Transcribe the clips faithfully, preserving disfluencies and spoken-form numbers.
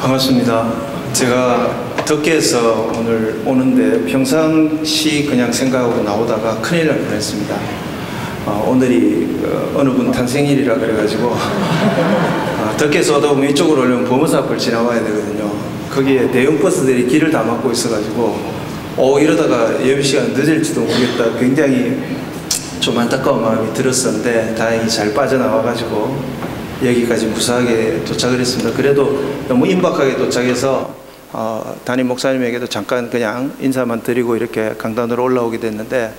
반갑습니다. 제가 덕계에서 오늘 오는데 평상시 그냥 생각하고 나오다가 큰일 날 뻔했습니다. 어, 오늘이 어, 어느 분 탄생일이라 그래가지고 어, 덕계에서 오다 보면 이쪽으로 오려면 범어사 앞을 지나와야 되거든요. 거기에 대형 버스들이 길을 다 막고 있어가지고 어 이러다가 예배 시간 늦을지도 모르겠다, 굉장히 좀 안타까운 마음이 들었었는데 다행히 잘 빠져나와가지고 여기까지 무사하게 도착을 했습니다. 그래도 너무 임박하게 도착해서 어, 담임 목사님에게도 잠깐 그냥 인사만 드리고 이렇게 강단으로 올라오게 됐는데,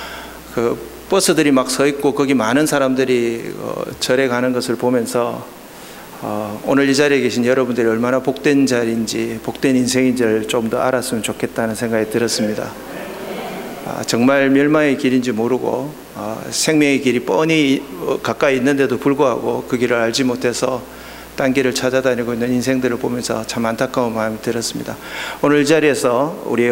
그 버스들이 막 서 있고 거기 많은 사람들이 어, 절에 가는 것을 보면서 어, 오늘 이 자리에 계신 여러분들이 얼마나 복된 자리인지, 복된 인생인지를 좀 더 알았으면 좋겠다는 생각이 들었습니다. 아, 정말 멸망의 길인지 모르고 어, 생명의 길이 뻔히 가까이 있는데도 불구하고 그 길을 알지 못해서 딴 길을 찾아다니고 있는 인생들을 보면서 참 안타까운 마음이 들었습니다. 오늘 이 자리에서 우리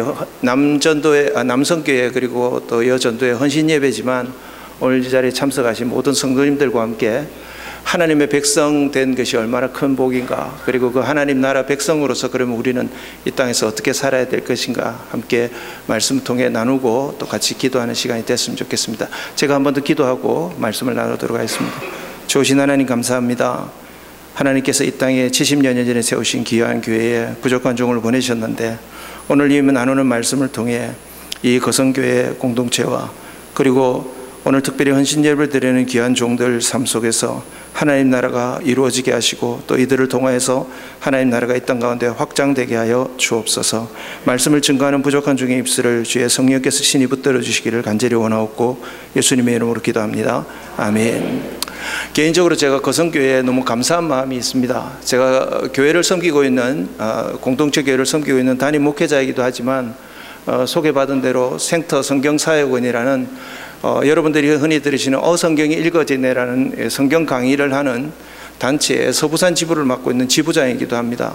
남전도회, 아, 남성교회 그리고 또 여전도회 헌신예배지만 오늘 이 자리에 참석하신 모든 성도님들과 함께 하나님의 백성 된 것이 얼마나 큰 복인가, 그리고 그 하나님 나라 백성으로서 그러면 우리는 이 땅에서 어떻게 살아야 될 것인가 함께 말씀을 통해 나누고 또 같이 기도하는 시간이 됐으면 좋겠습니다. 제가 한 번 더 기도하고 말씀을 나누도록 하겠습니다. 좋으신 하나님 감사합니다. 하나님께서 이 땅에 칠십여 년 전에 세우신 귀한 교회에 부족한 종을 보내셨는데 오늘 이 나누는 말씀을 통해 이 거성교회 공동체와 그리고 오늘 특별히 헌신 예배를 드리는 귀한 종들 삶 속에서 하나님 나라가 이루어지게 하시고 또 이들을 통하여서 하나님 나라가 이 땅 가운데 확장되게 하여 주옵소서. 말씀을 증거하는 부족한 종의 입술을 주의 성령께서 신이 붙들어 주시기를 간절히 원하옵고 예수님의 이름으로 기도합니다. 아멘. 개인적으로 제가 거성교회에 너무 감사한 마음이 있습니다. 제가 교회를 섬기고 있는 공동체 교회를 섬기고 있는 담임 목회자이기도 하지만 소개받은 대로 생터 성경사역원이라는 어, 여러분들이 흔히 들으시는 어성경이 읽어지네라는 성경 강의를 하는 단체의 서부산 지부를 맡고 있는 지부장이기도 합니다.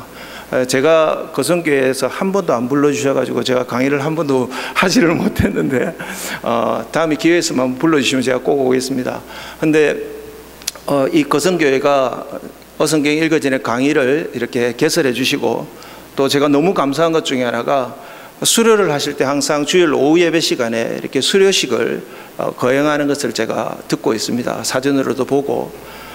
제가 거성교회에서 한 번도 안 불러주셔가지고 제가 강의를 한 번도 하지를 못했는데 어, 다음에 기회에 있으면 불러주시면 제가 꼭 오겠습니다. 근데 어, 이 거성교회가 어성경 읽어지네 강의를 이렇게 개설해 주시고 또 제가 너무 감사한 것 중에 하나가 수료를 하실 때 항상 주일 오후 예배 시간에 이렇게 수료식을 거행하는 것을 제가 듣고 있습니다. 사전으로도 보고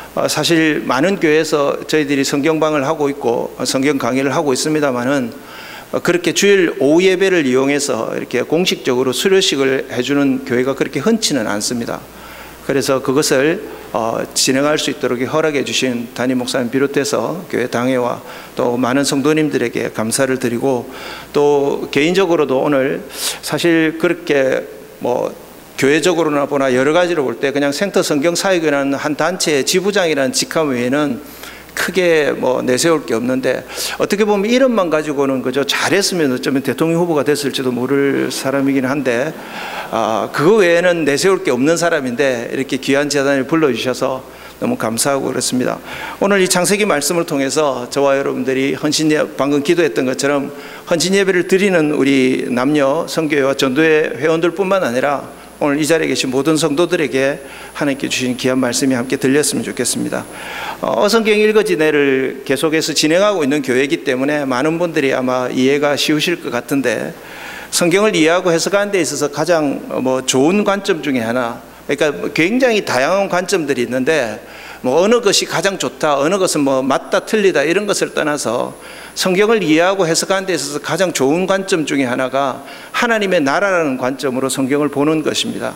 사실 많은 교회에서 저희들이 성경방을 하고 있고 성경 강의를 하고 있습니다만은 그렇게 주일 오후 예배를 이용해서 이렇게 공식적으로 수료식을 해주는 교회가 그렇게 흔치는 않습니다. 그래서 그것을 어, 진행할 수 있도록 허락해 주신 담임 목사님 비롯해서 교회 당회와 또 많은 성도님들에게 감사를 드리고 또 개인적으로도 오늘 사실 그렇게 뭐 교회적으로나 보나 여러 가지로 볼 때 그냥 생터 성경사역이라는 한 단체의 지부장이라는 직함 외에는 크게 뭐 내세울 게 없는데 어떻게 보면 이름만 가지고는 그저 잘했으면 어쩌면 대통령 후보가 됐을지도 모를 사람이긴 한데 아, 그거 외에는 내세울 게 없는 사람인데 이렇게 귀한 재단을 불러주셔서 너무 감사하고 그렇습니다. 오늘 이 창세기 말씀을 통해서 저와 여러분들이 헌신예 방금 기도했던 것처럼 헌신 예배를 드리는 우리 남녀 성교회와 전도회 회원들뿐만 아니라 오늘 이 자리에 계신 모든 성도들에게 하나님께 주신 귀한 말씀이 함께 들렸으면 좋겠습니다. 어성경 읽어지네를 계속해서 진행하고 있는 교회이기 때문에 많은 분들이 아마 이해가 쉬우실 것 같은데 성경을 이해하고 해석하는 데 있어서 가장 뭐 좋은 관점 중에 하나, 그러니까 굉장히 다양한 관점들이 있는데 뭐 어느 것이 가장 좋다, 어느 것은 뭐 맞다 틀리다 이런 것을 떠나서 성경을 이해하고 해석하는 데 있어서 가장 좋은 관점 중에 하나가 하나님의 나라라는 관점으로 성경을 보는 것입니다.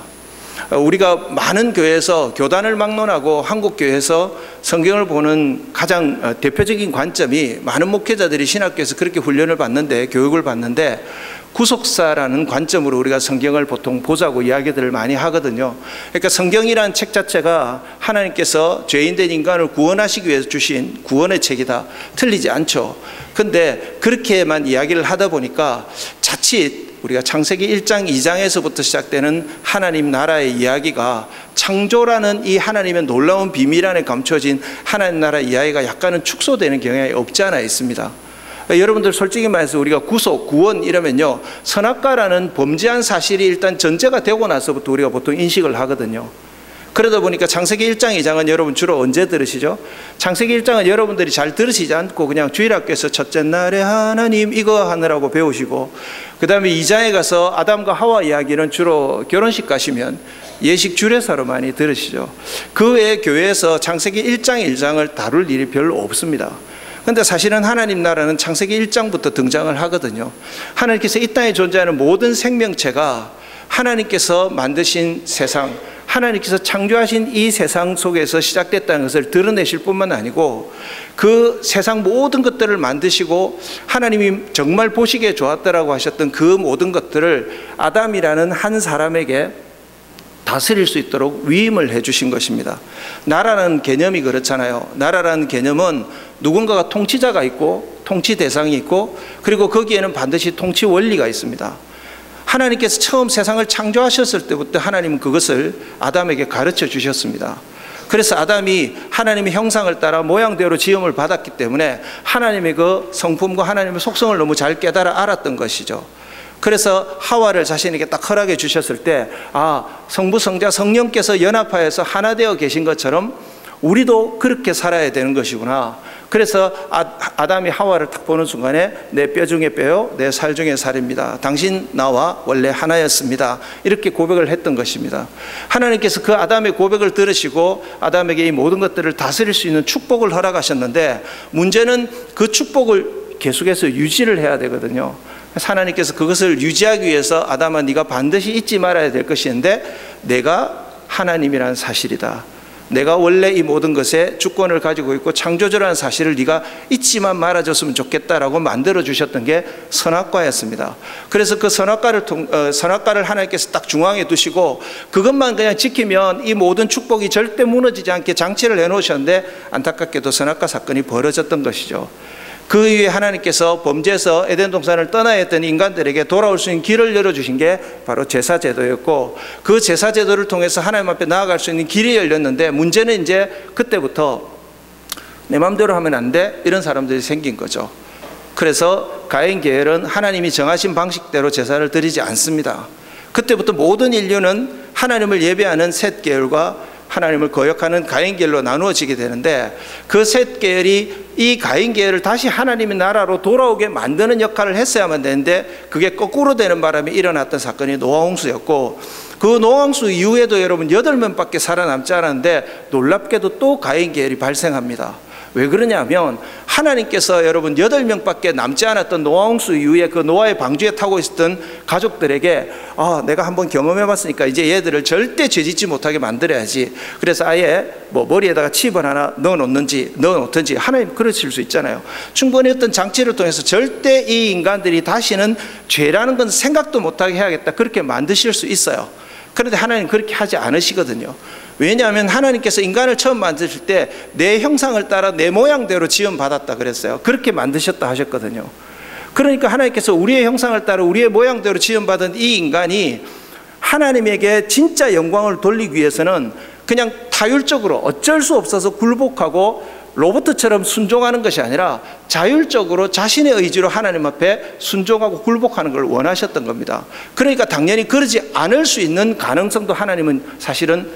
우리가 많은 교회에서 교단을 막론하고 한국 교회에서 성경을 보는 가장 대표적인 관점이 많은 목회자들이 신학교에서 그렇게 훈련을 받는데 교육을 받는데 구속사라는 관점으로 우리가 성경을 보통 보자고 이야기들을 많이 하거든요. 그러니까 성경이라는 책 자체가 하나님께서 죄인된 인간을 구원하시기 위해서 주신 구원의 책이다. 틀리지 않죠. 근데 그렇게만 이야기를 하다 보니까 자칫 우리가 창세기 일 장 이 장에서부터 시작되는 하나님 나라의 이야기가 창조라는 이 하나님의 놀라운 비밀 안에 감춰진 하나님 나라 이야기가 약간은 축소되는 경향이 없지 않아 있습니다. 여러분들 솔직히 말해서 우리가 구속, 구원 이러면요 선악과라는 범죄한 사실이 일단 전제가 되고 나서부터 우리가 보통 인식을 하거든요. 그러다 보니까 창세기 일 장, 이 장은 여러분 주로 언제 들으시죠? 창세기 일 장은 여러분들이 잘 들으시지 않고 그냥 주일학교에서 첫째 날에 하나님 이거 하느라고 배우시고, 그 다음에 이 장에 가서 아담과 하와 이야기는 주로 결혼식 가시면 예식 주례사로 많이 들으시죠. 그 외에 교회에서 창세기 일 장, 일 장을 다룰 일이 별로 없습니다. 근데 사실은 하나님 나라는 창세기 일 장부터 등장을 하거든요. 하나님께서 이 땅에 존재하는 모든 생명체가 하나님께서 만드신 세상, 하나님께서 창조하신 이 세상 속에서 시작됐다는 것을 드러내실 뿐만 아니고, 그 세상 모든 것들을 만드시고 하나님이 정말 보시기에 좋았다라고 하셨던 그 모든 것들을 아담이라는 한 사람에게 다스릴 수 있도록 위임을 해주신 것입니다. 나라라는 개념이 그렇잖아요. 나라라는 개념은 누군가가 통치자가 있고 통치 대상이 있고, 그리고 거기에는 반드시 통치 원리가 있습니다. 하나님께서 처음 세상을 창조하셨을 때부터 하나님은 그것을 아담에게 가르쳐 주셨습니다. 그래서 아담이 하나님의 형상을 따라 모양대로 지음을 받았기 때문에 하나님의 그 성품과 하나님의 속성을 너무 잘 깨달아 알았던 것이죠. 그래서 하와를 자신에게 딱 허락해 주셨을 때, 아, 성부, 성자, 성령께서 연합하여서 하나 되어 계신 것처럼 우리도 그렇게 살아야 되는 것이구나. 그래서 아담이 하와를 딱 보는 순간에 내 뼈 중에 뼈요, 내 살 중에 살입니다. 당신 나와 원래 하나였습니다. 이렇게 고백을 했던 것입니다. 하나님께서 그 아담의 고백을 들으시고 아담에게 이 모든 것들을 다스릴 수 있는 축복을 허락하셨는데, 문제는 그 축복을 계속해서 유지를 해야 되거든요. 하나님께서 그것을 유지하기 위해서 아담아, 네가 반드시 잊지 말아야 될 것이 있는데, 내가 하나님이라는 사실이다. 내가 원래 이 모든 것에 주권을 가지고 있고 창조주라는 사실을 네가 잊지만 말아줬으면 좋겠다라고 만들어 주셨던 게 선악과였습니다. 그래서 그 선악과를 통, 어, 선악과를 하나님께서 딱 중앙에 두시고 그것만 그냥 지키면 이 모든 축복이 절대 무너지지 않게 장치를 해놓으셨는데, 안타깝게도 선악과 사건이 벌어졌던 것이죠. 그 이후에 하나님께서 범죄에서 에덴 동산을 떠나야 했던 인간들에게 돌아올 수 있는 길을 열어주신 게 바로 제사제도였고, 그 제사제도를 통해서 하나님 앞에 나아갈 수 있는 길이 열렸는데, 문제는 이제 그때부터 내 마음대로 하면 안 돼, 이런 사람들이 생긴 거죠. 그래서 가인 계열은 하나님이 정하신 방식대로 제사를 드리지 않습니다. 그때부터 모든 인류는 하나님을 예배하는 셋 계열과 하나님을 거역하는 가인 계열로 나누어지게 되는데, 그 셋 계열이 이 가인 계열을 다시 하나님의 나라로 돌아오게 만드는 역할을 했어야만 되는데, 그게 거꾸로 되는 바람에 일어났던 사건이 노아 홍수였고, 그 노아 홍수 이후에도 여러분 여덟 명밖에 살아남지 않았는데 놀랍게도 또 가인 계열이 발생합니다. 왜 그러냐면, 하나님께서 여러분 여덟 명밖에 남지 않았던 노아 홍수 이후에 그 노아의 방주에 타고 있었던 가족들에게, 아, 내가 한번 경험해 봤으니까 이제 얘들을 절대 죄짓지 못하게 만들어야지. 그래서 아예 뭐 머리에다가 칩을 하나 넣어 놓는지 넣어 놓든지, 하나님 그러실 수 있잖아요. 충분히 어떤 장치를 통해서 절대 이 인간들이 다시는 죄라는 건 생각도 못하게 해야겠다, 그렇게 만드실 수 있어요. 그런데 하나님 그렇게 하지 않으시거든요. 왜냐하면 하나님께서 인간을 처음 만드실 때 내 형상을 따라 내 모양대로 지음받았다 그랬어요. 그렇게 만드셨다 하셨거든요. 그러니까 하나님께서 우리의 형상을 따라 우리의 모양대로 지음받은 이 인간이 하나님에게 진짜 영광을 돌리기 위해서는 그냥 타율적으로 어쩔 수 없어서 굴복하고 로봇처럼 순종하는 것이 아니라 자율적으로 자신의 의지로 하나님 앞에 순종하고 굴복하는 걸 원하셨던 겁니다. 그러니까 당연히 그러지 않을 수 있는 가능성도 하나님은 사실은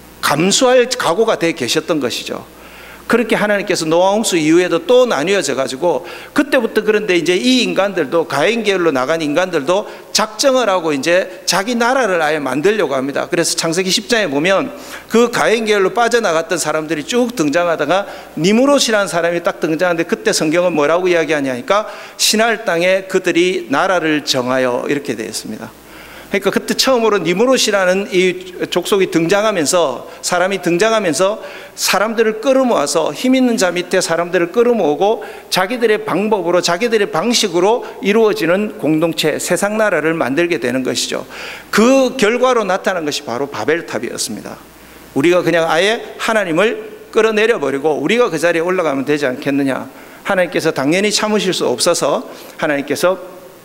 감수할 각오가 되어 계셨던 것이죠. 그렇게 하나님께서 노아 홍수 이후에도 또 나뉘어져 가지고, 그때부터 그런데 이제 이 인간들도, 가인 계열로 나간 인간들도 작정을 하고 이제 자기 나라를 아예 만들려고 합니다. 그래서 창세기 십 장에 보면 그 가인 계열로 빠져나갔던 사람들이 쭉 등장하다가 니므롯이라는 사람이 딱 등장하는데, 그때 성경은 뭐라고 이야기하냐니까 시날 땅에 그들이 나라를 정하여 이렇게 되어 있습니다. 그러니까 그때 처음으로 니므롯이라는 이 족속이 등장하면서, 사람이 등장하면서 사람들을 끌어모아서 힘 있는 자 밑에 사람들을 끌어모으고 자기들의 방법으로, 자기들의 방식으로 이루어지는 공동체, 세상 나라를 만들게 되는 것이죠. 그 결과로 나타난 것이 바로 바벨탑이었습니다. 우리가 그냥 아예 하나님을 끌어내려 버리고 우리가 그 자리에 올라가면 되지 않겠느냐. 하나님께서 당연히 참으실 수 없어서 하나님께서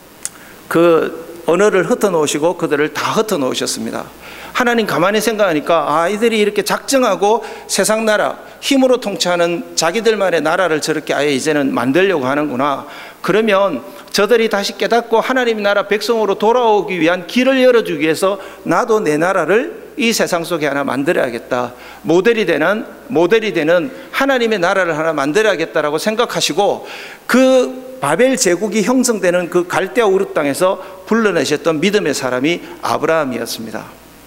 그 언어를 흩어놓으시고 그들을 다 흩어놓으셨습니다. 하나님 가만히 생각하니까, 아, 이들이 이렇게 작정하고 세상 나라, 힘으로 통치하는 자기들만의 나라를 저렇게 아예 이제는 만들려고 하는구나. 그러면 저들이 다시 깨닫고 하나님의 나라 백성으로 돌아오기 위한 길을 열어주기 위해서 나도 내 나라를 이 세상 속에 하나 만들어야겠다. 모델이 되는 모델이 되는 하나님의 나라를 하나 만들어야겠다라고 생각하시고 그 바벨 제국이 형성되는 그 갈대아 우르 땅에서 불러내셨던 믿음의 사람이 아브라함이었습니다.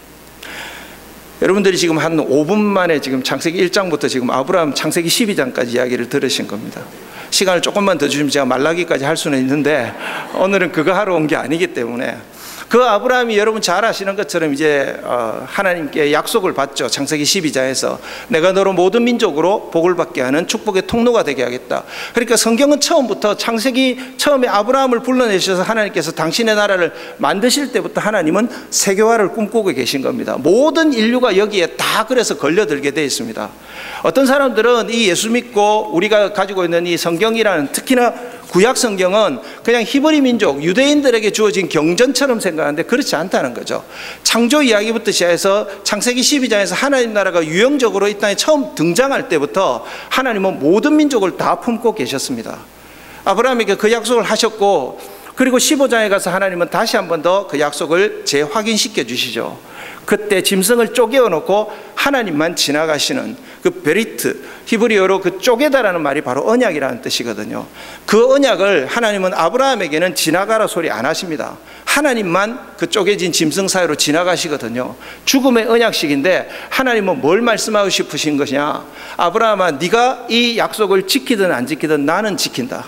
여러분들이 지금 한 오 분 만에 지금 창세기 일 장부터 지금 아브라함 창세기 십이 장까지 이야기를 들으신 겁니다. 시간을 조금만 더 주시면 제가 말라기까지 할 수는 있는데 오늘은 그거 하러 온 게 아니기 때문에 그 아브라함이 여러분 잘 아시는 것처럼 이제 하나님께 약속을 받죠. 창세기 십이 장에서 내가 너로 모든 민족으로 복을 받게 하는 축복의 통로가 되게 하겠다. 그러니까 성경은 처음부터 창세기 처음에 아브라함을 불러내셔서 하나님께서 당신의 나라를 만드실 때부터 하나님은 세계화를 꿈꾸고 계신 겁니다. 모든 인류가 여기에 다 그래서 걸려들게 되어 있습니다. 어떤 사람들은 이 예수 믿고 우리가 가지고 있는 이 성경이라는, 특히나 구약 성경은 그냥 히브리 민족 유대인들에게 주어진 경전처럼 생각하는데 그렇지 않다는 거죠. 창조 이야기부터 시작해서 창세기 십이 장에서 하나님 나라가 유형적으로 이 땅에 처음 등장할 때부터 하나님은 모든 민족을 다 품고 계셨습니다. 아브라함에게 그 약속을 하셨고, 그리고 십오 장에 가서 하나님은 다시 한 번 더 그 약속을 재확인시켜 주시죠. 그때 짐승을 쪼개어 놓고 하나님만 지나가시는 그 베리트, 히브리어로 그 쪼개다라는 말이 바로 언약이라는 뜻이거든요. 그 언약을 하나님은 아브라함에게는 지나가라 소리 안 하십니다. 하나님만 그 쪼개진 짐승 사이로 지나가시거든요. 죽음의 언약식인데 하나님은 뭘 말씀하고 싶으신 것이냐? 아브라함아, 네가 이 약속을 지키든 안 지키든 나는 지킨다.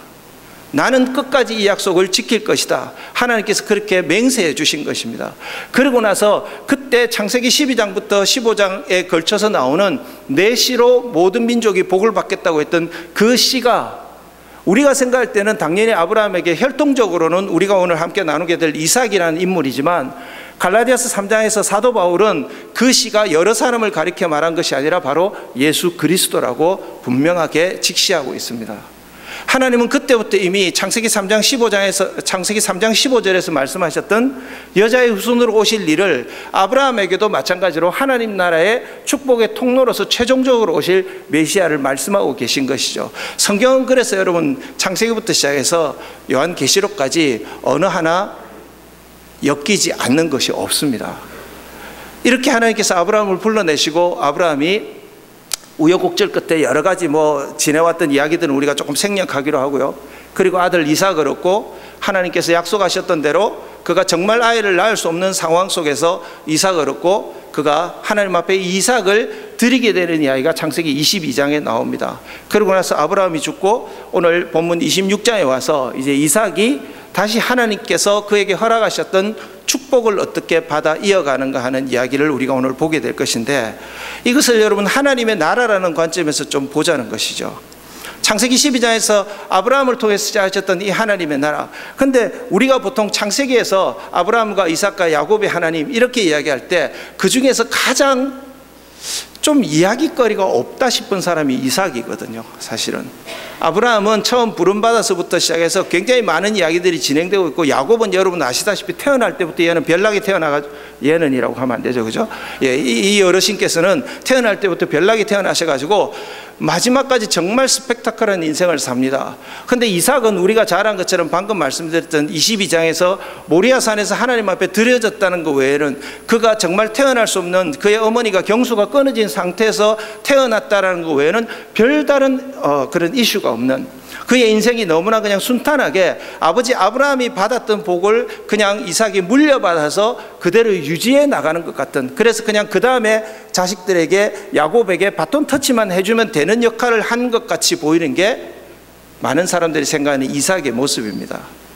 나는 끝까지 이 약속을 지킬 것이다. 하나님께서 그렇게 맹세해 주신 것입니다. 그러고 나서 그때 창세기 십이 장부터 십오 장에 걸쳐서 나오는 내 씨로 모든 민족이 복을 받겠다고 했던 그 씨가, 우리가 생각할 때는 당연히 아브라함에게 혈통적으로는 우리가 오늘 함께 나누게 될 이삭이라는 인물이지만, 갈라디아서 삼 장에서 사도 바울은 그 씨가 여러 사람을 가리켜 말한 것이 아니라 바로 예수 그리스도라고 분명하게 직시하고 있습니다. 하나님은 그때부터 이미 창세기 삼 장 십오 장에서 창세기 삼 장 십오 절에서 말씀하셨던 여자의 후손으로 오실 일을 아브라함에게도 마찬가지로 하나님 나라의 축복의 통로로서 최종적으로 오실 메시아를 말씀하고 계신 것이죠. 성경은 그래서 여러분 창세기부터 시작해서 요한계시록까지 어느 하나 엮이지 않는 것이 없습니다. 이렇게 하나님께서 아브라함을 불러내시고, 아브라함이 우여곡절 끝에 여러 가지 뭐 지내왔던 이야기들은 우리가 조금 생략하기로 하고요. 그리고 아들 이삭을 얻고 하나님께서 약속하셨던 대로 그가 정말 아이를 낳을 수 없는 상황 속에서 이삭을 얻고 그가 하나님 앞에 이삭을 드리게 되는 이야기가 창세기 이십이 장에 나옵니다. 그러고 나서 아브라함이 죽고 오늘 본문 이십육 장에 와서 이제 이삭이 다시 하나님께서 그에게 허락하셨던 축복을 어떻게 받아 이어가는가 하는 이야기를 우리가 오늘 보게 될 것인데, 이것을 여러분 하나님의 나라라는 관점에서 좀 보자는 것이죠. 창세기 십이 장에서 아브라함을 통해서 시작하셨던 이 하나님의 나라, 근데 우리가 보통 창세기에서 아브라함과 이삭과 야곱의 하나님 이렇게 이야기할 때 그 중에서 가장 좀 이야기거리가 없다 싶은 사람이 이삭이거든요. 사실은 아브라함은 처음 부름받아서부터 시작해서 굉장히 많은 이야기들이 진행되고 있고, 야곱은 여러분 아시다시피 태어날 때부터 얘는 벨락이 태어나가지고, 얘는이라고 하면 안 되죠, 그죠? 예, 이, 이 어르신께서는 태어날 때부터 벨락이 태어나셔가지고 마지막까지 정말 스펙타클한 인생을 삽니다. 근데 이삭은 우리가 잘 안 것처럼 방금 말씀드렸던 이십이 장에서 모리아산에서 하나님 앞에 드려졌다는 것 외에는, 그가 정말 태어날 수 없는, 그의 어머니가 경수가 끊어진 상태에서 태어났다는 것 외에는 별다른 어, 그런 이슈가 없는, 그의 인생이 너무나 그냥 순탄하게 아버지 아브라함이 받았던 복을 그냥 이삭이 물려받아서 그대로 유지해 나가는 것 같은, 그래서 그냥 그 다음에 자식들에게 야곱에게 바톤 터치만 해주면 되는 역할을 한 것 같이 보이는 게 많은 사람들이 생각하는 이삭의 모습입니다.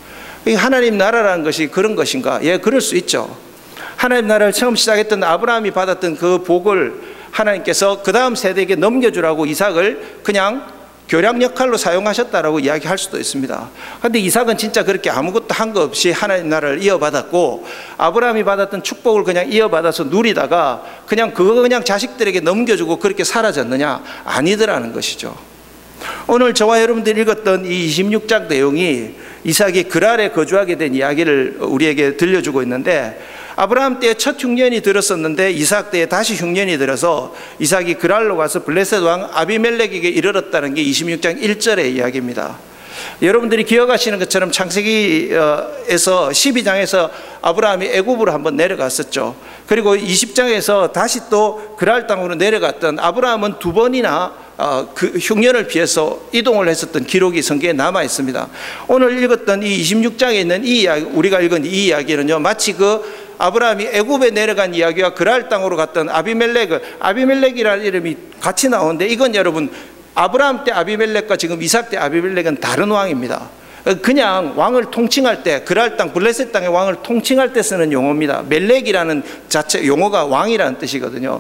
하나님 나라라는 것이 그런 것인가? 예, 그럴 수 있죠. 하나님 나라를 처음 시작했던 아브라함이 받았던 그 복을 하나님께서 그 다음 세대에게 넘겨주라고 이삭을 그냥 교량 역할로 사용하셨다라고 이야기할 수도 있습니다. 그런데 이삭은 진짜 그렇게 아무것도 한 거 없이 하나님 나라를 이어받았고, 아브라함이 받았던 축복을 그냥 이어받아서 누리다가 그냥 그거 그냥 자식들에게 넘겨주고 그렇게 사라졌느냐? 아니더라는 것이죠. 오늘 저와 여러분들이 읽었던 이 이십육 장 내용이 이삭이 그랄에 거주하게 된 이야기를 우리에게 들려주고 있는데, 아브라함 때에 첫 흉년이 들었었는데 이삭 때에 다시 흉년이 들어서 이삭이 그랄로 가서 블레셋 왕 아비멜렉에게 이르렀다는 게 이십육 장 일 절의 이야기입니다. 여러분들이 기억하시는 것처럼 창세기에서 십이 장에서 아브라함이 애굽으로 한번 내려갔었죠. 그리고 이십 장에서 다시 또 그랄 땅으로 내려갔던 아브라함은 두 번이나 그 흉년을 피해서 이동을 했었던 기록이 성경에 남아 있습니다. 오늘 읽었던 이 이십육 장에 있는 이 이야기, 우리가 읽은 이 이야기는요, 마치 그 아브라함이 애굽에 내려간 이야기와 그랄 땅으로 갔던 아비멜렉을, 아비멜렉이라는 이름이 같이 나오는데 이건 여러분 아브라함 때 아비멜렉과 지금 이삭 때 아비멜렉은 다른 왕입니다. 그냥 왕을 통칭할 때, 그랄 땅, 블레셋 땅의 왕을 통칭할 때 쓰는 용어입니다. 멜렉이라는 자체 용어가 왕이라는 뜻이거든요.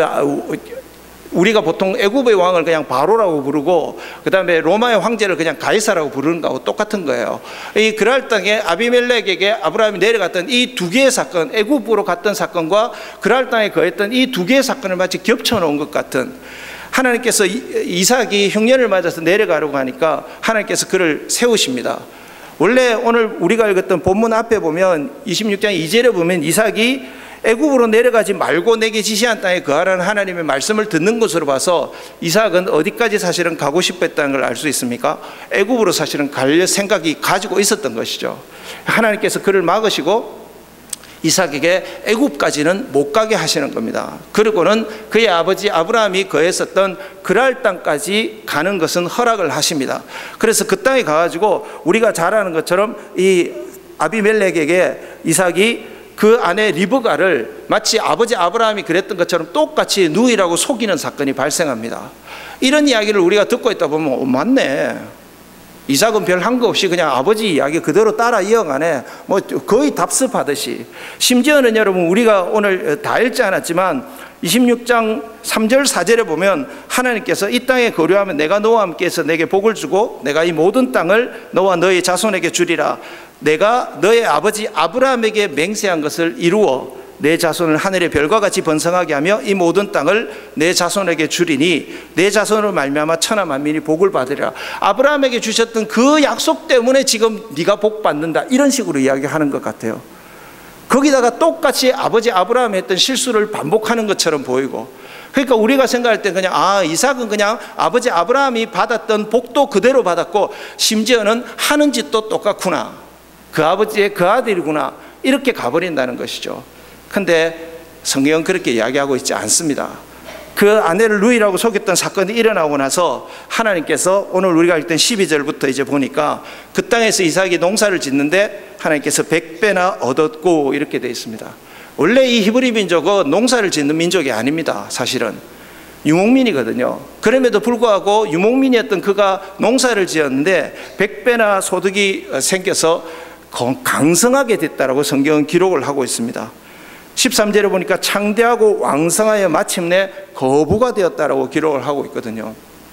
우리가 보통 애굽의 왕을 그냥 바로라고 부르고 그 다음에 로마의 황제를 그냥 가이사라고 부르는 거하고 똑같은 거예요. 이 그랄 땅에 아비멜렉에게 아브라함이 내려갔던 이 두 개의 사건, 애굽으로 갔던 사건과 그랄 땅에 거했던 이 두 개의 사건을 마치 겹쳐놓은 것 같은, 하나님께서 이삭이 흉년을 맞아서 내려가려고 하니까 하나님께서 그를 세우십니다. 원래 오늘 우리가 읽었던 본문 앞에 보면 이십육 장 이 절에 보면 이삭이 애굽으로 내려가지 말고 내게 지시한 땅에 거하라는 하나님의 말씀을 듣는 것으로 봐서 이삭은 어디까지 사실은 가고 싶었다는 걸 알 수 있습니까? 애굽으로 사실은 갈 생각이 가지고 있었던 것이죠. 하나님께서 그를 막으시고 이삭에게 애굽까지는 못 가게 하시는 겁니다. 그리고는 그의 아버지 아브라함이 거했었던 그랄 땅까지 가는 것은 허락을 하십니다. 그래서 그 땅에 가가지고 우리가 잘 아는 것처럼 이 아비멜렉에게 이삭이 그 아내 리브가를 마치 아버지 아브라함이 그랬던 것처럼 똑같이 누이라고 속이는 사건이 발생합니다. 이런 이야기를 우리가 듣고 있다 보면 어, 맞네, 이삭은 별 한 거 없이 그냥 아버지 이야기 그대로 따라 이어가네, 뭐 거의 답습하듯이. 심지어는 여러분 우리가 오늘 다 읽지 않았지만 이십육 장 삼 절 사 절에 보면 하나님께서 이 땅에 거류하면 내가 너와 함께해서 내게 복을 주고 내가 이 모든 땅을 너와 너의 자손에게 주리라. 내가 너의 아버지 아브라함에게 맹세한 것을 이루어 내 자손을 하늘의 별과 같이 번성하게 하며 이 모든 땅을 내 자손에게 주리니 내 자손으로 말미암아 천하 만민이 복을 받으리라. 아브라함에게 주셨던 그 약속 때문에 지금 네가 복 받는다, 이런 식으로 이야기하는 것 같아요. 거기다가 똑같이 아버지 아브라함이 했던 실수를 반복하는 것처럼 보이고, 그러니까 우리가 생각할 때 그냥 아 이삭은 그냥 아버지 아브라함이 받았던 복도 그대로 받았고 심지어는 하는 짓도 똑같구나, 그 아버지의 그 아들이구나, 이렇게 가버린다는 것이죠. 근데 성경은 그렇게 이야기하고 있지 않습니다. 그 아내를 누이라고 속였던 사건이 일어나고 나서 하나님께서 오늘 우리가 읽던 십이 절부터 이제 보니까 그 땅에서 이삭이 농사를 짓는데 하나님께서 백 배나 얻었고 이렇게 되어 있습니다. 원래 이 히브리 민족은 농사를 짓는 민족이 아닙니다. 사실은 유목민이거든요. 그럼에도 불구하고 유목민이었던 그가 농사를 지었는데 백 배나 소득이 생겨서 강성하게 됐다라고 성경은 기록을 하고 있습니다. 십삼 절에 보니까 창대하고 왕성하여 마침내 거부가 되었다라고 기록을 하고 있거든요.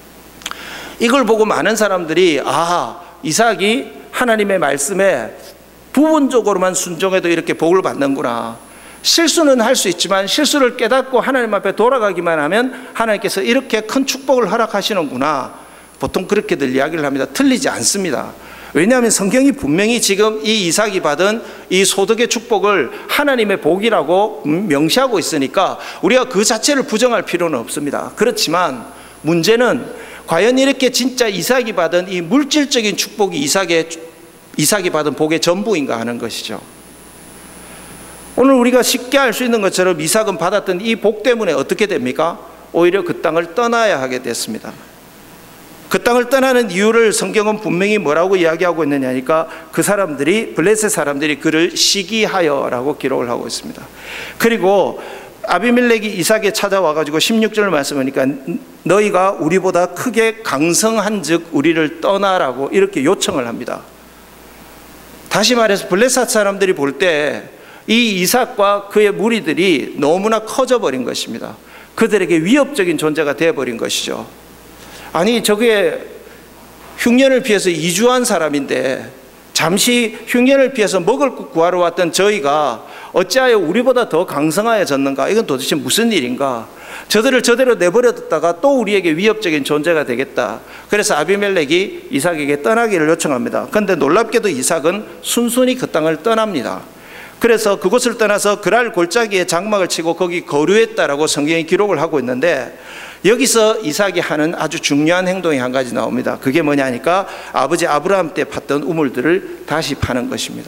이걸 보고 많은 사람들이 아 이삭이 하나님의 말씀에 부분적으로만 순종해도 이렇게 복을 받는구나, 실수는 할 수 있지만 실수를 깨닫고 하나님 앞에 돌아가기만 하면 하나님께서 이렇게 큰 축복을 허락하시는구나, 보통 그렇게들 이야기를 합니다. 틀리지 않습니다. 왜냐하면 성경이 분명히 지금 이 이삭이 받은 이 소득의 축복을 하나님의 복이라고 명시하고 있으니까 우리가 그 자체를 부정할 필요는 없습니다. 그렇지만 문제는 과연 이렇게 진짜 이삭이 받은 이 물질적인 축복이 이삭의, 이삭이 받은 복의 전부인가 하는 것이죠. 오늘 우리가 쉽게 알 수 있는 것처럼 이삭은 받았던 이 복 때문에 어떻게 됩니까? 오히려 그 땅을 떠나야 하게 됐습니다. 그 땅을 떠나는 이유를 성경은 분명히 뭐라고 이야기하고 있느냐니까 그 사람들이, 블레셋 사람들이 그를 시기하여라고 기록을 하고 있습니다. 그리고 아비멜렉이 이삭에 찾아와가지고 십육 절 말씀하니까 너희가 우리보다 크게 강성한 즉 우리를 떠나라고 이렇게 요청을 합니다. 다시 말해서 블레셋 사람들이 볼 때 이 이삭과 그의 무리들이 너무나 커져버린 것입니다. 그들에게 위협적인 존재가 되어버린 것이죠. 아니 저게 흉년을 피해서 이주한 사람인데 잠시 흉년을 피해서 먹을 것 구하러 왔던 저희가 어찌하여 우리보다 더 강성하여졌는가? 이건 도대체 무슨 일인가? 저들을 저대로 내버려뒀다가 또 우리에게 위협적인 존재가 되겠다. 그래서 아비멜렉이 이삭에게 떠나기를 요청합니다. 그런데 놀랍게도 이삭은 순순히 그 땅을 떠납니다. 그래서 그곳을 떠나서 그랄 골짜기에 장막을 치고 거기 거류했다라고 성경이 기록을 하고 있는데 여기서 이삭이 하는 아주 중요한 행동이 한 가지 나옵니다. 그게 뭐냐니까 아버지 아브라함 때 팠던 우물들을 다시 파는 것입니다.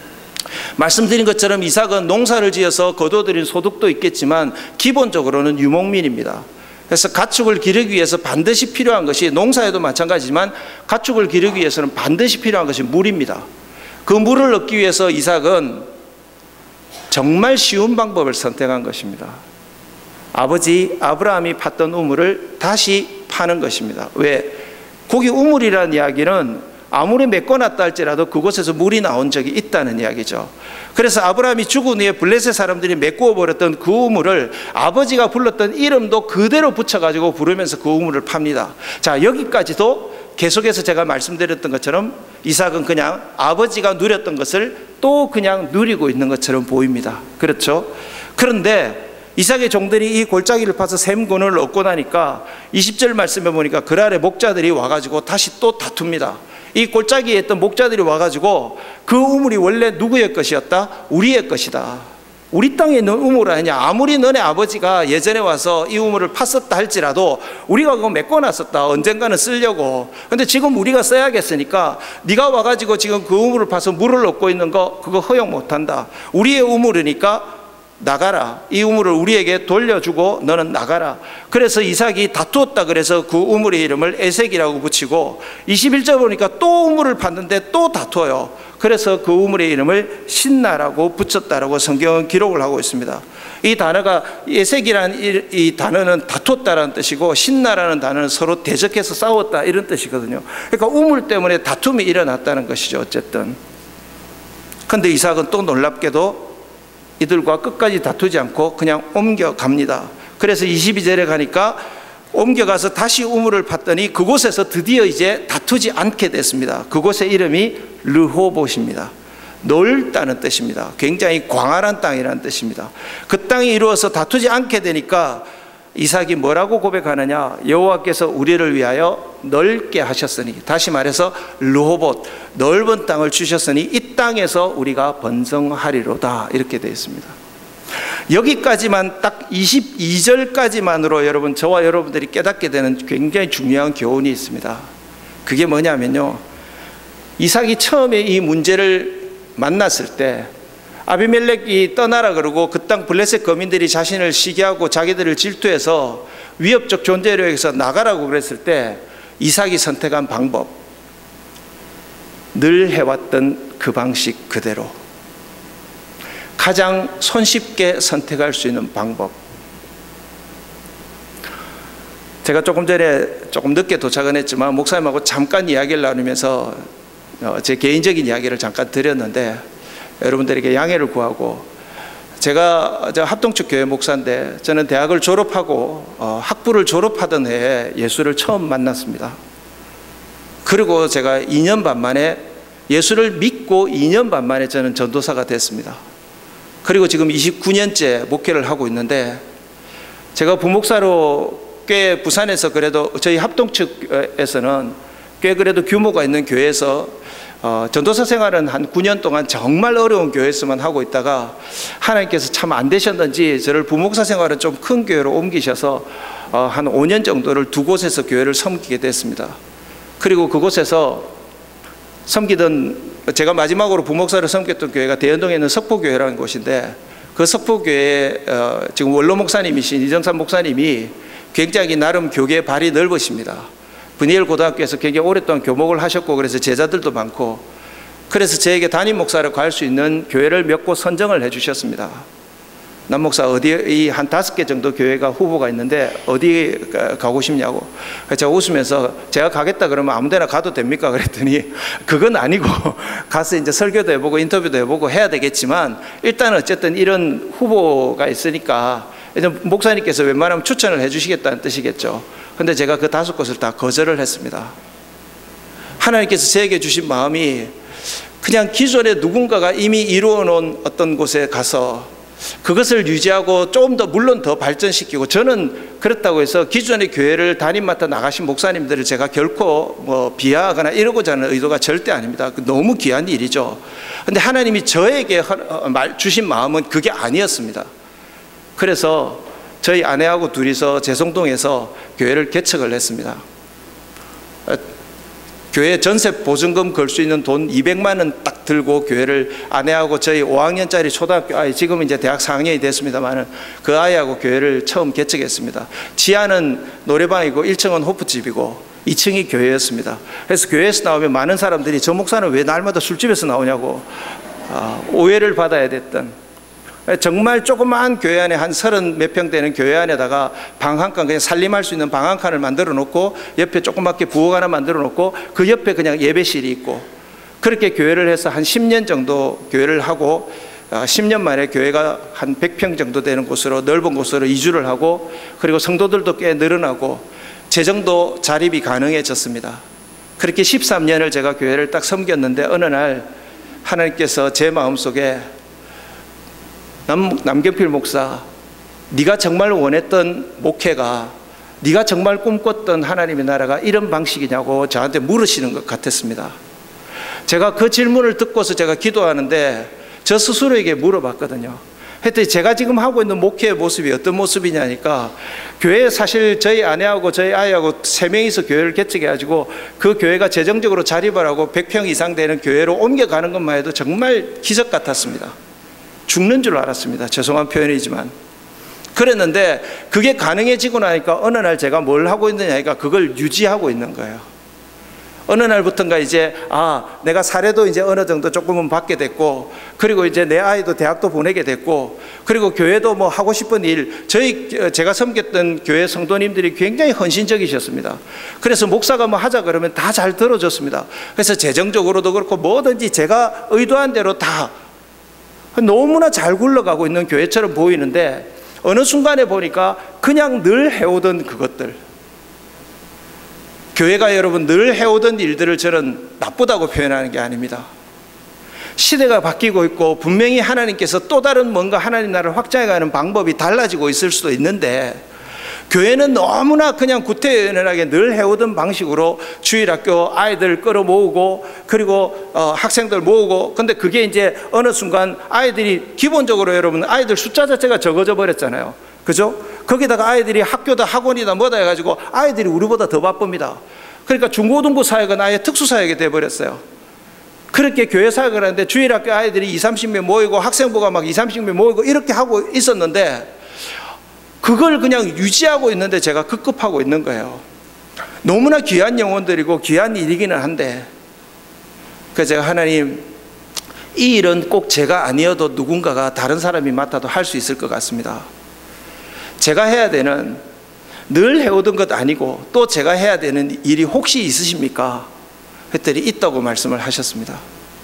말씀드린 것처럼 이삭은 농사를 지어서 거둬들인 소득도 있겠지만 기본적으로는 유목민입니다. 그래서 가축을 기르기 위해서 반드시 필요한 것이, 농사에도 마찬가지지만 가축을 기르기 위해서는 반드시 필요한 것이 물입니다. 그 물을 얻기 위해서 이삭은 정말 쉬운 방법을 선택한 것입니다. 아버지 아브라함이 팠던 우물을 다시 파는 것입니다. 왜? 거기 우물이라는 이야기는 아무리 메꿔놨다 할지라도 그곳에서 물이 나온 적이 있다는 이야기죠. 그래서 아브라함이 죽은 후에 블레셋 사람들이 메꾸어 버렸던 그 우물을 아버지가 불렀던 이름도 그대로 붙여가지고 부르면서 그 우물을 팝니다. 자, 여기까지도 계속해서 제가 말씀드렸던 것처럼 이삭은 그냥 아버지가 누렸던 것을 또 그냥 누리고 있는 것처럼 보입니다. 그렇죠? 그런데 이삭의 종들이 이 골짜기를 파서 샘군을 얻고 나니까 이십 절 말씀에 보니까 그날에 목자들이 와가지고 다시 또 다툽니다. 이 골짜기에 있던 목자들이 와가지고 그 우물이 원래 누구의 것이었다? 우리의 것이다. 우리 땅에 있는 우물 아니냐. 아무리 너네 아버지가 예전에 와서 이 우물을 팠었다 할지라도 우리가 그거 메꿔놨었다. 언젠가는 쓰려고. 근데 지금 우리가 써야겠으니까 네가 와가지고 지금 그 우물을 파서 물을 얻고 있는 거 그거 허용 못한다. 우리의 우물이니까 나가라. 이 우물을 우리에게 돌려주고 너는 나가라. 그래서 이삭이 다투었다 그래서 그 우물의 이름을 에색이라고 붙이고, 이십일 절 보니까 또 우물을 팠는데 또 다투어요. 그래서 그 우물의 이름을 신나라고 붙였다라고 성경은 기록을 하고 있습니다. 이 단어가 에색이라는 이 단어는 다투었다라는 뜻이고, 신나라는 단어는 서로 대적해서 싸웠다 이런 뜻이거든요. 그러니까 우물 때문에 다툼이 일어났다는 것이죠. 어쨌든 근데 이삭은 또 놀랍게도 이들과 끝까지 다투지 않고 그냥 옮겨갑니다. 그래서 이십이 절에 가니까 옮겨가서 다시 우물을 팠더니 그곳에서 드디어 이제 다투지 않게 됐습니다. 그곳의 이름이 르호봇입니다. 넓다는 뜻입니다. 굉장히 광활한 땅이라는 뜻입니다. 그 땅이 이루어서 다투지 않게 되니까 이삭이 뭐라고 고백하느냐? 여호와께서 우리를 위하여 넓게 하셨으니, 다시 말해서 르호봇, 넓은 땅을 주셨으니 이 땅에서 우리가 번성하리로다, 이렇게 되어 있습니다. 여기까지만 딱 이십이 절까지만으로 여러분, 저와 여러분들이 깨닫게 되는 굉장히 중요한 교훈이 있습니다. 그게 뭐냐면요, 이삭이 처음에 이 문제를 만났을 때 아비멜렉이 떠나라 그러고 그 땅 블레셋 거민들이 자신을 시기하고 자기들을 질투해서 위협적 존재로 여기서 나가라고 그랬을 때 이삭이 선택한 방법, 늘 해왔던 그 방식 그대로, 가장 손쉽게 선택할 수 있는 방법. 제가 조금 전에 조금 늦게 도착은 했지만 목사님하고 잠깐 이야기를 나누면서 제 개인적인 이야기를 잠깐 드렸는데 여러분들에게 양해를 구하고, 제가 합동측 교회 목사인데 저는 대학을 졸업하고 어, 학부를 졸업하던 해에 예수를 처음 만났습니다. 그리고 제가 이 년 반 만에, 예수를 믿고 이 년 반 만에 저는 전도사가 됐습니다. 그리고 지금 이십구 년째 목회를 하고 있는데, 제가 부목사로 꽤 부산에서 그래도 저희 합동측에서는 꽤 그래도 규모가 있는 교회에서 어, 전도사 생활은 한 구 년 동안 정말 어려운 교회에서만 하고 있다가 하나님께서 참 안 되셨는지 저를 부목사 생활은 좀 큰 교회로 옮기셔서 어, 한 오 년 정도를 두 곳에서 교회를 섬기게 됐습니다. 그리고 그곳에서 섬기던, 제가 마지막으로 부목사를 섬겼던 교회가 대연동에 있는 석포교회라는 곳인데, 그 석포교회에 어, 지금 원로 목사님이신 이정삼 목사님이 굉장히 나름 교계의 발이 넓으십니다. 브니엘 고등학교에서 굉장히 오랫동안 교목을 하셨고, 그래서 제자들도 많고, 그래서 저에게 담임 목사를 갈 수 있는 교회를 몇 곳 선정을 해 주셨습니다. 남 목사 어디 한 다섯 개 정도 교회가 후보가 있는데 어디 가고 싶냐고. 제가 웃으면서 제가 가겠다 그러면 아무데나 가도 됩니까? 그랬더니 그건 아니고 가서 이제 설교도 해보고 인터뷰도 해보고 해야 되겠지만 일단 어쨌든 이런 후보가 있으니까 목사님께서 웬만하면 추천을 해주시겠다는 뜻이겠죠. 근데 제가 그 다섯 곳을 다 거절을 했습니다. 하나님께서 저에게 주신 마음이 그냥 기존에 누군가가 이미 이루어 놓은 어떤 곳에 가서 그것을 유지하고 조금 더, 물론 더 발전시키고, 저는 그렇다고 해서 기존의 교회를 담임 맡아 나가신 목사님들을 제가 결코 뭐 비하하거나 이러고자 하는 의도가 절대 아닙니다. 너무 귀한 일이죠. 근데 하나님이 저에게 주신 마음은 그게 아니었습니다. 그래서 저희 아내하고 둘이서 재송동에서 교회를 개척을 했습니다. 교회 전세 보증금 걸 수 있는 돈 이백만 원 딱 들고 교회를 아내하고 저희 오 학년짜리 초등학교 아이, 지금 이제 대학 사 학년이 됐습니다만 그 아이하고 교회를 처음 개척했습니다. 지하는 노래방이고 일 층은 호프집이고 이 층이 교회였습니다. 그래서 교회에서 나오면 많은 사람들이 저 목사는 왜 날마다 술집에서 나오냐고 아, 오해를 받아야 됐던, 정말 조그마한 교회 안에 한 서른 몇 평 되는 교회 안에다가 방 한 칸, 그냥 살림할 수 있는 방 한 칸을 만들어 놓고 옆에 조그맣게 부엌 하나 만들어 놓고 그 옆에 그냥 예배실이 있고, 그렇게 교회를 해서 한 십 년 정도 교회를 하고 십 년 만에 교회가 한 백 평 정도 되는 곳으로, 넓은 곳으로 이주를 하고, 그리고 성도들도 꽤 늘어나고 재정도 자립이 가능해졌습니다. 그렇게 십삼 년을 제가 교회를 딱 섬겼는데 어느 날 하나님께서 제 마음속에 남, 남경필 목사, 네가 정말 원했던 목회가, 네가 정말 꿈꿨던 하나님의 나라가 이런 방식이냐고 저한테 물으시는 것 같았습니다. 제가 그 질문을 듣고서 제가 기도하는데 저 스스로에게 물어봤거든요. 했더니 제가 지금 하고 있는 목회의 모습이 어떤 모습이냐니까, 교회에 사실 저희 아내하고 저희 아이하고 세 명이서 교회를 개척해가지고 그 교회가 재정적으로 자립을 하고 백 평 이상 되는 교회로 옮겨가는 것만 해도 정말 기적 같았습니다. 죽는 줄 알았습니다. 죄송한 표현이지만. 그랬는데 그게 가능해지고 나니까 어느 날 제가 뭘 하고 있느냐니까 그걸 유지하고 있는 거예요. 어느 날부터인가 이제 아 내가 사례도 이제 어느 정도 조금은 받게 됐고, 그리고 이제 내 아이도 대학도 보내게 됐고, 그리고 교회도 뭐 하고 싶은 일, 저희 제가 섬겼던 교회 성도님들이 굉장히 헌신적이셨습니다. 그래서 목사가 뭐 하자 그러면 다 잘 들어줬습니다. 그래서 재정적으로도 그렇고 뭐든지 제가 의도한 대로 다 너무나 잘 굴러가고 있는 교회처럼 보이는데, 어느 순간에 보니까 그냥 늘 해오던 그것들, 교회가 여러분 늘 해오던 일들을 저는 나쁘다고 표현하는 게 아닙니다. 시대가 바뀌고 있고 분명히 하나님께서 또 다른 뭔가 하나님 나라를 확장해가는 방법이 달라지고 있을 수도 있는데, 교회는 너무나 그냥 구태연연하게 늘 해오던 방식으로 주일학교 아이들 끌어모으고, 그리고 어, 학생들 모으고, 근데 그게 이제 어느 순간 아이들이 기본적으로 여러분 아이들 숫자 자체가 적어져 버렸잖아요. 그죠? 거기다가 아이들이 학교다 학원이다 뭐다 해가지고 아이들이 우리보다 더 바쁩니다. 그러니까 중고등부 사역은 아예 특수사역이 돼버렸어요. 그렇게 교회 사역을 하는데 주일학교 아이들이 이삼십 명 모이고 학생부가 막 이삼십 명 모이고 이렇게 하고 있었는데, 그걸 그냥 유지하고 있는데 제가 급급하고 있는 거예요. 너무나 귀한 영혼들이고 귀한 일이기는 한데, 그래서 제가 하나님, 이 일은 꼭 제가 아니어도 누군가가 다른 사람이 맡아도 할 수 있을 것 같습니다. 제가 해야 되는, 늘 해오던 것 아니고 또 제가 해야 되는 일이 혹시 있으십니까? 했더니 있다고 말씀을 하셨습니다.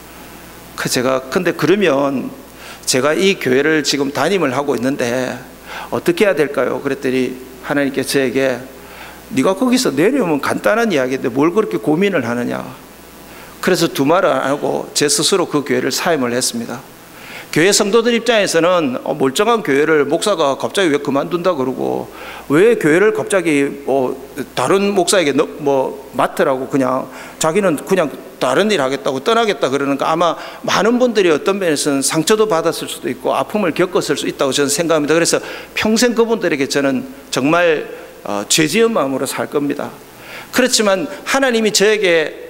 그 제가 근데 그러면 제가 이 교회를 지금 담임을 하고 있는데 어떻게 해야 될까요? 그랬더니 하나님께서 저에게 네가 거기서 내려오면 간단한 이야기인데 뭘 그렇게 고민을 하느냐. 그래서 두 말을 안 하고 제 스스로 그 교회를 사임을 했습니다. 교회 성도들 입장에서는 멀쩡한 교회를 목사가 갑자기 왜 그만둔다 그러고, 왜 교회를 갑자기 뭐 다른 목사에게 뭐 맡으라고, 그냥 자기는 그냥 다른 일 하겠다고 떠나겠다 그러니까 아마 많은 분들이 어떤 면에서는 상처도 받았을 수도 있고 아픔을 겪었을 수 있다고 저는 생각합니다. 그래서 평생 그분들에게 저는 정말 어, 죄지은 마음으로 살 겁니다. 그렇지만 하나님이 저에게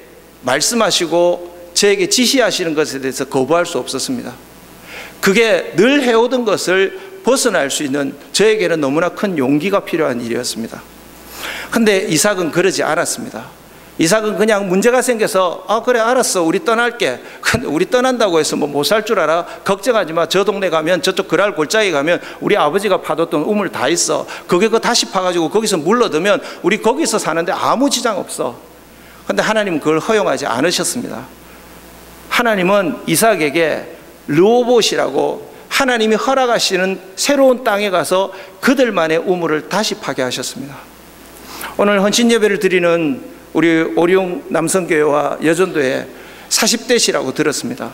말씀하시고 저에게 지시하시는 것에 대해서 거부할 수 없었습니다. 그게 늘 해오던 것을 벗어날 수 있는 저에게는 너무나 큰 용기가 필요한 일이었습니다. 근데 이삭은 그러지 않았습니다. 이삭은 그냥 문제가 생겨서 아 그래 알았어 우리 떠날게. 근데 우리 떠난다고 해서 뭐 못 살 줄 알아? 걱정하지 마. 저 동네 가면 저쪽 그랄 골짜기 가면 우리 아버지가 파뒀던 우물 다 있어. 거기 그 다시 파가지고 거기서 물러들면 우리 거기서 사는데 아무 지장 없어. 근데 하나님은 그걸 허용하지 않으셨습니다. 하나님은 이삭에게 르호봇이라고 하나님이 허락하시는 새로운 땅에 가서 그들만의 우물을 다시 파괴하셨습니다. 오늘 헌신 예배를 드리는 우리 오리용 남성교회와 여전도회 사십 대시라고 들었습니다.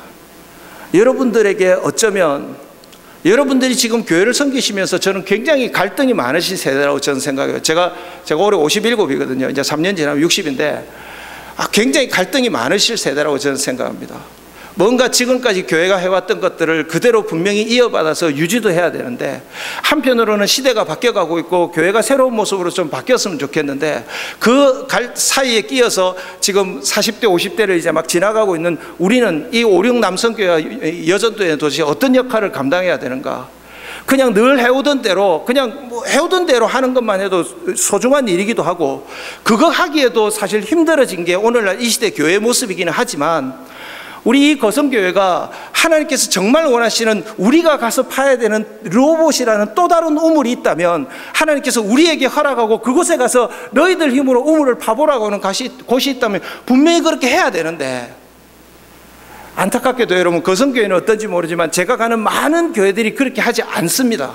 여러분들에게 어쩌면 여러분들이 지금 교회를 섬기시면서 저는 굉장히 갈등이 많으신 세대라고 저는 생각해요. 제가 제가 올해 오십일이거든요. 이제 삼 년 지나면 육십인데 아, 굉장히 갈등이 많으실 세대라고 저는 생각합니다. 뭔가 지금까지 교회가 해왔던 것들을 그대로 분명히 이어받아서 유지도 해야 되는데, 한편으로는 시대가 바뀌어가고 있고 교회가 새로운 모습으로 좀 바뀌었으면 좋겠는데, 그 갈 사이에 끼어서 지금 사십 대 오십 대를 이제 막 지나가고 있는 우리는 이 오륙 남성교회와 여전도에 도대체 어떤 역할을 감당해야 되는가? 그냥 늘 해오던 대로 그냥 뭐 해오던 대로 하는 것만 해도 소중한 일이기도 하고, 그거 하기에도 사실 힘들어진 게 오늘날 이 시대 교회의 모습이기는 하지만, 우리 이 거성교회가 하나님께서 정말 원하시는 우리가 가서 파야 되는 로봇이라는 또 다른 우물이 있다면, 하나님께서 우리에게 허락하고 그곳에 가서 너희들 힘으로 우물을 파보라고 하는 곳이 있다면 분명히 그렇게 해야 되는데, 안타깝게도 여러분, 거성교회는 어떤지 모르지만 제가 가는 많은 교회들이 그렇게 하지 않습니다.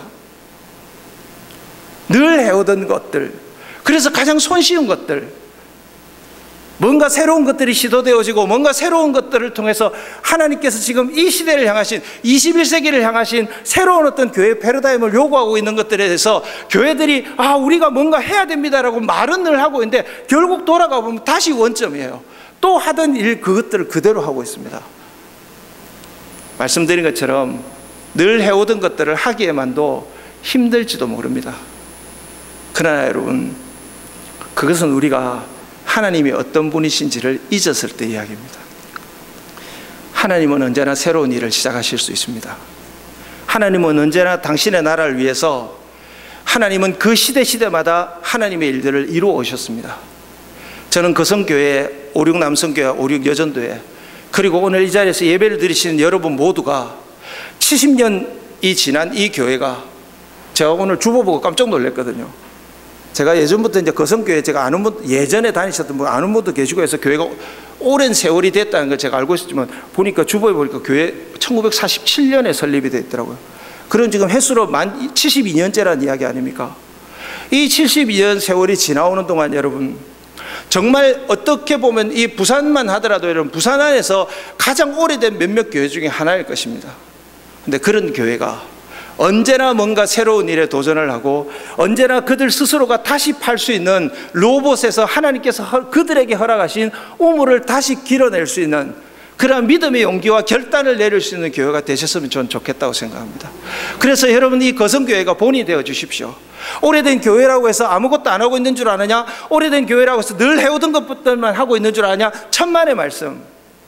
늘 해오던 것들, 그래서 가장 손쉬운 것들, 뭔가 새로운 것들이 시도되어지고 뭔가 새로운 것들을 통해서 하나님께서 지금 이 시대를 향하신, 이십일 세기를 향하신 새로운 어떤 교회 패러다임을 요구하고 있는 것들에 대해서 교회들이 아 우리가 뭔가 해야 됩니다라고 말은 늘 하고 있는데, 결국 돌아가 보면 다시 원점이에요. 또 하던 일 그것들을 그대로 하고 있습니다. 말씀드린 것처럼 늘 해오던 것들을 하기에만도 힘들지도 모릅니다. 그러나 여러분, 그것은 우리가 하나님이 어떤 분이신지를 잊었을 때 이야기입니다. 하나님은 언제나 새로운 일을 시작하실 수 있습니다. 하나님은 언제나 당신의 나라를 위해서, 하나님은 그 시대 시대마다 하나님의 일들을 이루어 오셨습니다. 저는 거성교회, 오륙 남성교회, 오륙 여전도회, 그리고 오늘 이 자리에서 예배를 드리시는 여러분 모두가 칠십 년이 지난 이 교회가, 제가 오늘 주보 보고 깜짝 놀랐거든요. 제가 예전부터 이제 거성교회 제가 아는 분, 예전에 다니셨던 분, 아는 분도 계시고 해서 교회가 오랜 세월이 됐다는 걸 제가 알고 있었지만, 보니까 주보에 보니까 교회 천구백사십칠 년에 설립이 되어 있더라고요. 그런 지금 횟수로 만 칠십이 년째라는 이야기 아닙니까? 이 칠십이 년 세월이 지나오는 동안 여러분, 정말 어떻게 보면 이 부산만 하더라도 여러분, 부산 안에서 가장 오래된 몇몇 교회 중에 하나일 것입니다. 근데 그런 교회가 언제나 뭔가 새로운 일에 도전을 하고, 언제나 그들 스스로가 다시 팔 수 있는 로봇에서 하나님께서 그들에게 허락하신 우물을 다시 길어낼 수 있는 그러한 믿음의 용기와 결단을 내릴 수 있는 교회가 되셨으면 저는 좋겠다고 생각합니다. 그래서 여러분, 이 거성교회가 본이 되어 주십시오. 오래된 교회라고 해서 아무것도 안 하고 있는 줄 아느냐? 오래된 교회라고 해서 늘 해오던 것들만 하고 있는 줄 아느냐? 천만의 말씀.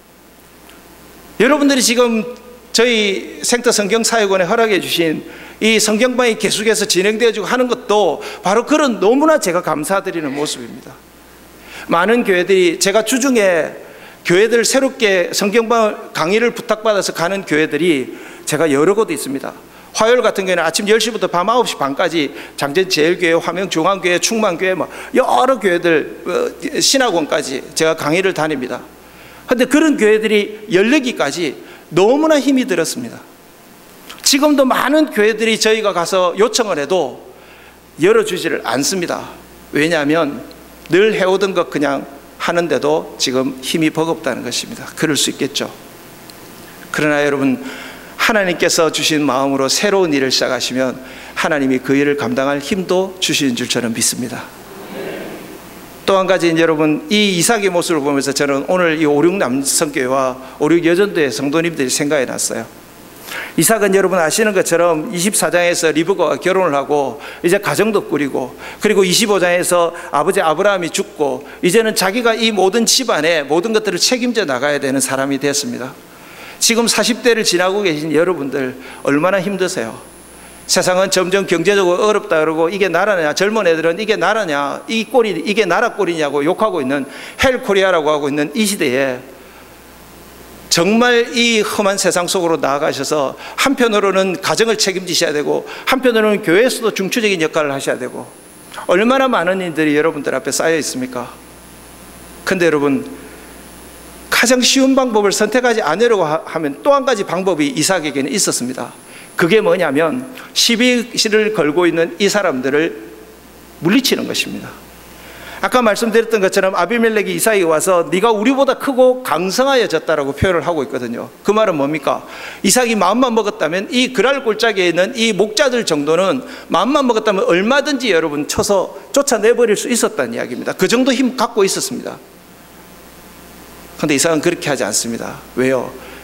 여러분들이 지금 저희 생터 성경사역원에 허락해 주신 이 성경방이 계속해서 진행되어지고 하는 것도 바로 그런 너무나 제가 감사드리는 모습입니다. 많은 교회들이, 제가 주중에 교회들 새롭게 성경방 강의를 부탁받아서 가는 교회들이 제가 여러 곳 있습니다. 화요일 같은 경우에는 아침 열 시부터 밤 아홉 시 반까지 장전제일교회, 화명중앙교회, 충만교회, 뭐 여러 교회들, 신학원까지 제가 강의를 다닙니다. 그런데 그런 교회들이 열리기까지 너무나 힘이 들었습니다. 지금도 많은 교회들이 저희가 가서 요청을 해도 열어주지를 않습니다. 왜냐하면 늘 해오던 것 그냥 하는데도 지금 힘이 버겁다는 것입니다. 그럴 수 있겠죠. 그러나 여러분, 하나님께서 주신 마음으로 새로운 일을 시작하시면 하나님이 그 일을 감당할 힘도 주시는 줄 저는 믿습니다. 또 한 가지, 여러분, 이 이삭의 모습을 보면서 저는 오늘 이 오륙 남성교회와 오륙 여전도의 성도님들이 생각이 났어요. 이삭은 여러분 아시는 것처럼 이십사 장에서 리브가와 결혼을 하고 이제 가정도 꾸리고, 그리고 이십오 장에서 아버지 아브라함이 죽고 이제는 자기가 이 모든 집안의 모든 것들을 책임져 나가야 되는 사람이 됐습니다. 지금 사십 대를 지나고 계신 여러분들 얼마나 힘드세요? 세상은 점점 경제적으로 어렵다 그러고, 이게 나라냐, 젊은 애들은 이게 나라냐, 이 꼴이 이게 나라 꼴이냐고 욕하고 있는 헬 코리아라고 하고 있는 이 시대에 정말 이 험한 세상 속으로 나아가셔서 한편으로는 가정을 책임지셔야 되고, 한편으로는 교회에서도 중추적인 역할을 하셔야 되고, 얼마나 많은 일들이 여러분들 앞에 쌓여 있습니까? 근데 여러분, 가장 쉬운 방법을 선택하지 않으려고 하면 또 한 가지 방법이 이삭에게는 있었습니다. 그게 뭐냐면 시비를 걸고 있는 이 사람들을 물리치는 것입니다. 아까 말씀드렸던 것처럼 아비멜렉이 이삭에게 와서 네가 우리보다 크고 강성하여졌다라고 표현을 하고 있거든요. 그 말은 뭡니까? 이삭이 마음만 먹었다면, 이 그랄 골짜기에 있는 이 목자들 정도는 마음만 먹었다면 얼마든지 여러분 쳐서 쫓아내버릴 수 있었다는 이야기입니다. 그 정도 힘 갖고 있었습니다. 그런데 이삭은 그렇게 하지 않습니다. 왜요? 그게 뭐냐면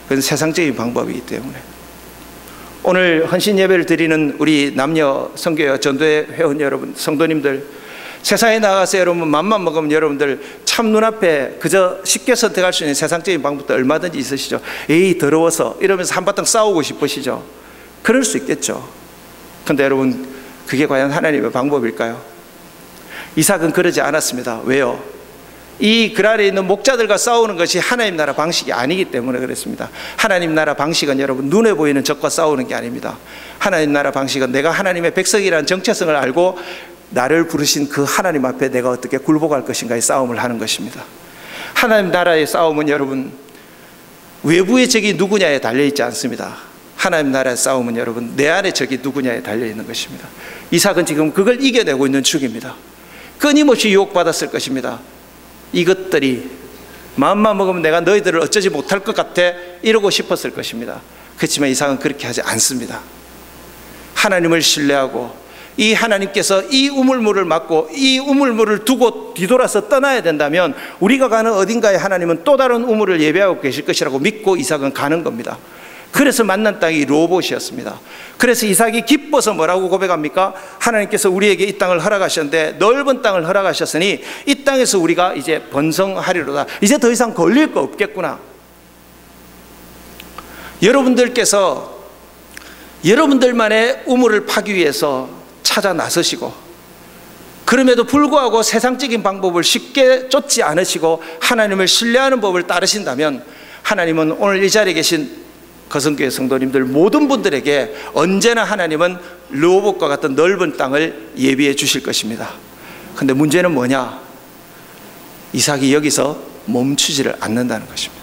그건 세상적인 방법이기 때문에. 오늘 헌신 예배를 드리는 우리 남녀 선교회 전도회 회원 여러분, 성도님들, 세상에 나가서 여러분 맘만 먹으면 여러분들 참 눈앞에 그저 쉽게 선택할 수 있는 세상적인 방법도 얼마든지 있으시죠. 에이 더러워서 이러면서 한바탕 싸우고 싶으시죠. 그럴 수 있겠죠. 근데 여러분, 그게 과연 하나님의 방법일까요? 이삭은 그러지 않았습니다. 왜요? 이 글 아래에 있는 목자들과 싸우는 것이 하나님 나라 방식이 아니기 때문에 그랬습니다. 하나님 나라 방식은 여러분 눈에 보이는 적과 싸우는 게 아닙니다. 하나님 나라 방식은 내가 하나님의 백성이라는 정체성을 알고 나를 부르신 그 하나님 앞에 내가 어떻게 굴복할 것인가의 싸움을 하는 것입니다. 하나님 나라의 싸움은 여러분 외부의 적이 누구냐에 달려있지 않습니다. 하나님 나라의 싸움은 여러분 내 안의 적이 누구냐에 달려있는 것입니다. 이삭은 지금 그걸 이겨내고 있는 중입니다. 끊임없이 유혹받았을 것입니다. 이것들이 마음만 먹으면 내가 너희들을 어쩌지 못할 것 같아 이러고 싶었을 것입니다. 그렇지만 이삭은 그렇게 하지 않습니다. 하나님을 신뢰하고 이 하나님께서 이 우물물을 막고 이 우물물을 두고 뒤돌아서 떠나야 된다면 우리가 가는 어딘가에 하나님은 또 다른 우물을 예배하고 계실 것이라고 믿고 이삭은 가는 겁니다. 그래서 만난 땅이 로봇이었습니다. 그래서 이삭이 기뻐서 뭐라고 고백합니까? 하나님께서 우리에게 이 땅을 허락하셨는데 넓은 땅을 허락하셨으니 이 땅에서 우리가 이제 번성하리로다. 이제 더 이상 걸릴 거 없겠구나. 여러분들께서 여러분들만의 우물을 파기 위해서 찾아 나서시고 그럼에도 불구하고 세상적인 방법을 쉽게 쫓지 않으시고 하나님을 신뢰하는 법을 따르신다면 하나님은 오늘 이 자리에 계신 거성교회 성도님들 모든 분들에게 언제나 하나님은 르호봇과 같은 넓은 땅을 예비해 주실 것입니다. 그런데 문제는 뭐냐? 이삭이 여기서 멈추지를 않는다는 것입니다.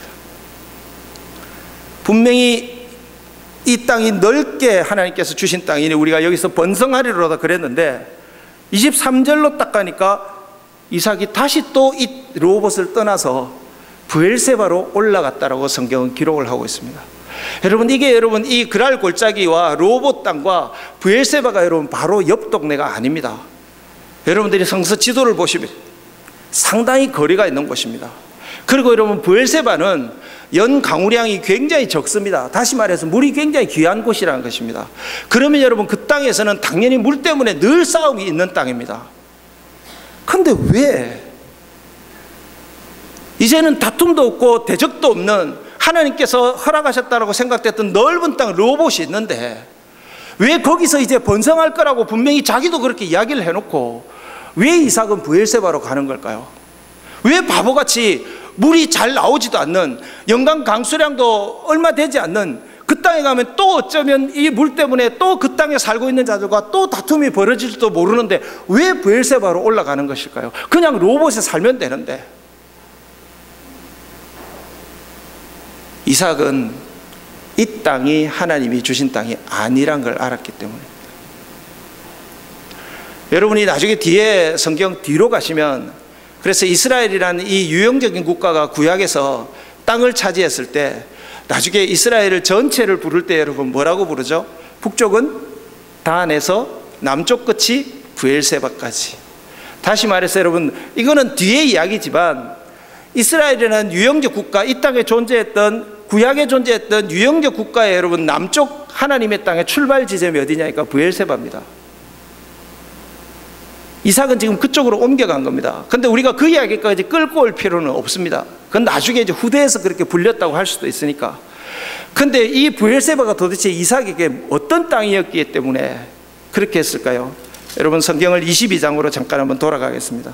분명히 이 땅이 넓게 하나님께서 주신 땅이니 우리가 여기서 번성하리로다 그랬는데 이십삼 절로 딱 가니까 이삭이 다시 또 이 르호봇을 떠나서 브엘세바로 올라갔다라고 성경은 기록을 하고 있습니다. 여러분, 이게 여러분 이 그랄 골짜기와 르호봇 땅과 브엘세바가 여러분 바로 옆 동네가 아닙니다. 여러분들이 성서 지도를 보시면 상당히 거리가 있는 곳입니다. 그리고 여러분 브엘세바는 연 강우량이 굉장히 적습니다. 다시 말해서 물이 굉장히 귀한 곳이라는 것입니다. 그러면 여러분 그 땅에서는 당연히 물 때문에 늘 싸움이 있는 땅입니다. 그런데 왜 이제는 다툼도 없고 대적도 없는 하나님께서 허락하셨다고 생각됐던 넓은 땅 르호봇이 있는데 왜 거기서 이제 번성할 거라고 분명히 자기도 그렇게 이야기를 해놓고 왜 이삭은 브엘세바로 가는 걸까요? 왜 바보같이 물이 잘 나오지도 않는 연간 강수량도 얼마 되지 않는 그 땅에 가면 또 어쩌면 이 물 때문에 또 그 땅에 살고 있는 자들과 또 다툼이 벌어질지도 모르는데 왜 브엘세바로 올라가는 것일까요? 그냥 르호봇에 살면 되는데. 이삭은 이 땅이 하나님이 주신 땅이 아니란 걸 알았기 때문입니다. 여러분이 나중에 뒤에 성경 뒤로 가시면 그래서 이스라엘이라는 이 유형적인 국가가 구약에서 땅을 차지했을 때 나중에 이스라엘을 전체를 부를 때 여러분 뭐라고 부르죠? 북쪽은 단에서 남쪽 끝이 브엘세바까지. 다시 말해서 여러분 이거는 뒤의 이야기지만 이스라엘이라는 유형적 국가, 이 땅에 존재했던 구약에 존재했던 유형적 국가의 여러분 남쪽 하나님의 땅의 출발 지점이 어디냐니까 브엘세바입니다. 이삭은 지금 그쪽으로 옮겨간 겁니다. 그런데 우리가 그 이야기까지 끌고 올 필요는 없습니다. 그건 나중에 이제 후대에서 그렇게 불렸다고 할 수도 있으니까. 그런데 이 브엘세바가 도대체 이삭에게 어떤 땅이었기 때문에 그렇게 했을까요? 여러분 성경을 이십이 장으로 잠깐 한번 돌아가겠습니다.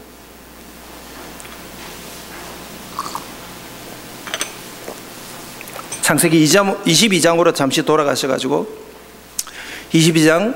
창세기 이십이 장으로 잠시 돌아가셔가지고 이십이 장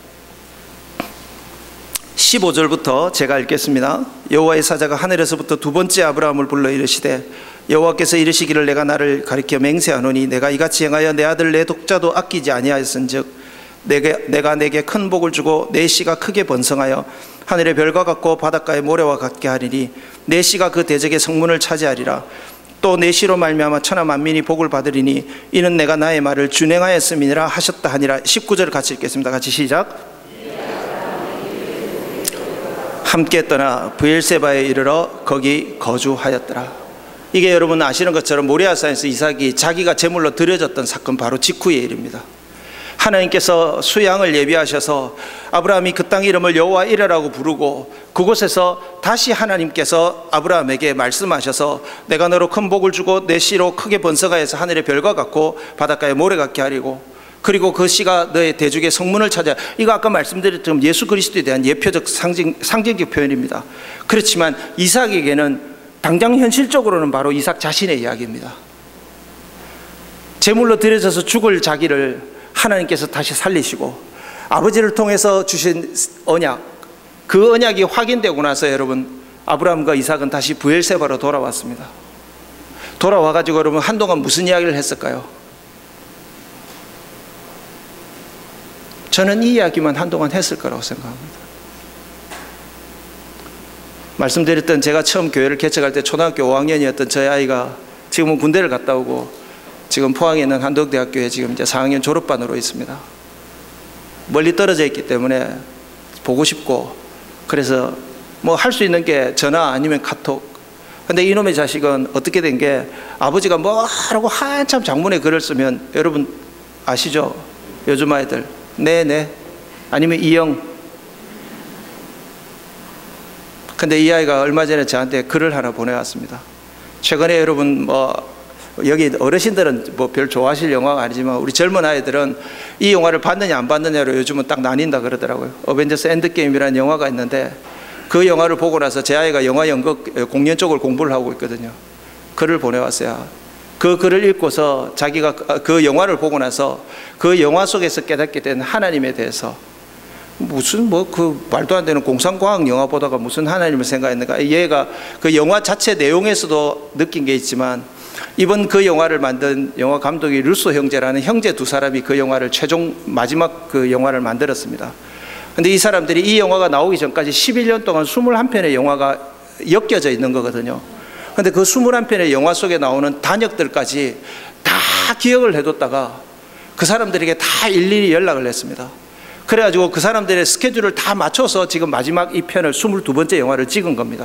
십오 절부터 제가 읽겠습니다. 여호와의 사자가 하늘에서부터 두 번째 아브라함을 불러 이르시되 여호와께서 이르시기를 내가 나를 가리켜 맹세하노니 내가 이같이 행하여 내 아들 내 독자도 아끼지 아니하였은즉 내게, 내가 내게 큰 복을 주고 내 씨가 크게 번성하여 하늘의 별과 같고 바닷가의 모래와 같게 하리니 내 씨가 그 대적의 성문을 차지하리라. 또 내 씨로 말미암아 천하 만민이 복을 받으리니 이는 내가 나의 말을 준행하였음이니라 하셨다 하니라. 십구 절 같이 읽겠습니다. 같이 시작. 함께 떠나 브엘세바에 이르러 거기 거주하였더라. 이게 여러분 아시는 것처럼 모리아산에서 이삭이 자기가 제물로 드려졌던 사건 바로 직후의 일입니다. 하나님께서 수양을 예비하셔서 아브라함이 그 땅 이름을 여호와 이레라고 부르고 그곳에서 다시 하나님께서 아브라함에게 말씀하셔서 내가 너로 큰 복을 주고 내 씨로 크게 번성하여서 하늘의 별과 같고 바닷가에 모래 같게 하리고 그리고 그 씨가 너의 대적의 성문을 찾아. 이거 아까 말씀드렸던 예수 그리스도에 대한 예표적 상징, 상징적 표현입니다. 그렇지만 이삭에게는 당장 현실적으로는 바로 이삭 자신의 이야기입니다. 제물로 드려져서 죽을 자기를 하나님께서 다시 살리시고 아버지를 통해서 주신 언약, 그 언약이 확인되고 나서 여러분 아브라함과 이삭은 다시 브엘세바로 돌아왔습니다. 돌아와가지고 여러분 한동안 무슨 이야기를 했을까요? 저는 이 이야기만 한동안 했을 거라고 생각합니다. 말씀드렸던 제가 처음 교회를 개척할 때 초등학교 오 학년이었던 저희 아이가 지금은 군대를 갔다 오고 지금 포항에 있는 한덕대학교에 지금 이제 사 학년 졸업반으로 있습니다. 멀리 떨어져 있기 때문에 보고 싶고 그래서 뭐 할 수 있는 게 전화 아니면 카톡. 근데 이놈의 자식은 어떻게 된 게 아버지가 뭐라고 한참 장문의 글을 쓰면 여러분 아시죠? 요즘 아이들 네네 아니면 이영. 근데 이 아이가 얼마 전에 저한테 글을 하나 보내왔습니다. 최근에 여러분 뭐 여기 어르신들은 뭐 별 좋아하실 영화가 아니지만 우리 젊은 아이들은 이 영화를 봤느냐 안 봤느냐로 요즘은 딱 나뉜다 그러더라고요. 어벤져스 엔드게임이라는 영화가 있는데 그 영화를 보고 나서 제 아이가 영화 연극 공연 쪽을 공부를 하고 있거든요. 글을 보내왔어요. 그 글을 읽고서 자기가 그 영화를 보고 나서 그 영화 속에서 깨닫게 된 하나님에 대해서 무슨 뭐 그 말도 안 되는 공상과학 영화 보다가 무슨 하나님을 생각했는가. 얘가 그 영화 자체 내용에서도 느낀 게 있지만 이번 그 영화를 만든 영화 감독이 루소 형제라는 형제 두 사람이 그 영화를 최종 마지막 그 영화를 만들었습니다. 근데 이 사람들이 이 영화가 나오기 전까지 십일 년 동안 이십일 편의 영화가 엮여져 있는 거거든요. 근데 그 이십일 편의 영화 속에 나오는 단역들까지 다 기억을 해뒀다가 그 사람들에게 다 일일이 연락을 했습니다. 그래가지고 그 사람들의 스케줄을 다 맞춰서 지금 마지막 이 편을 이십이 번째 영화를 찍은 겁니다.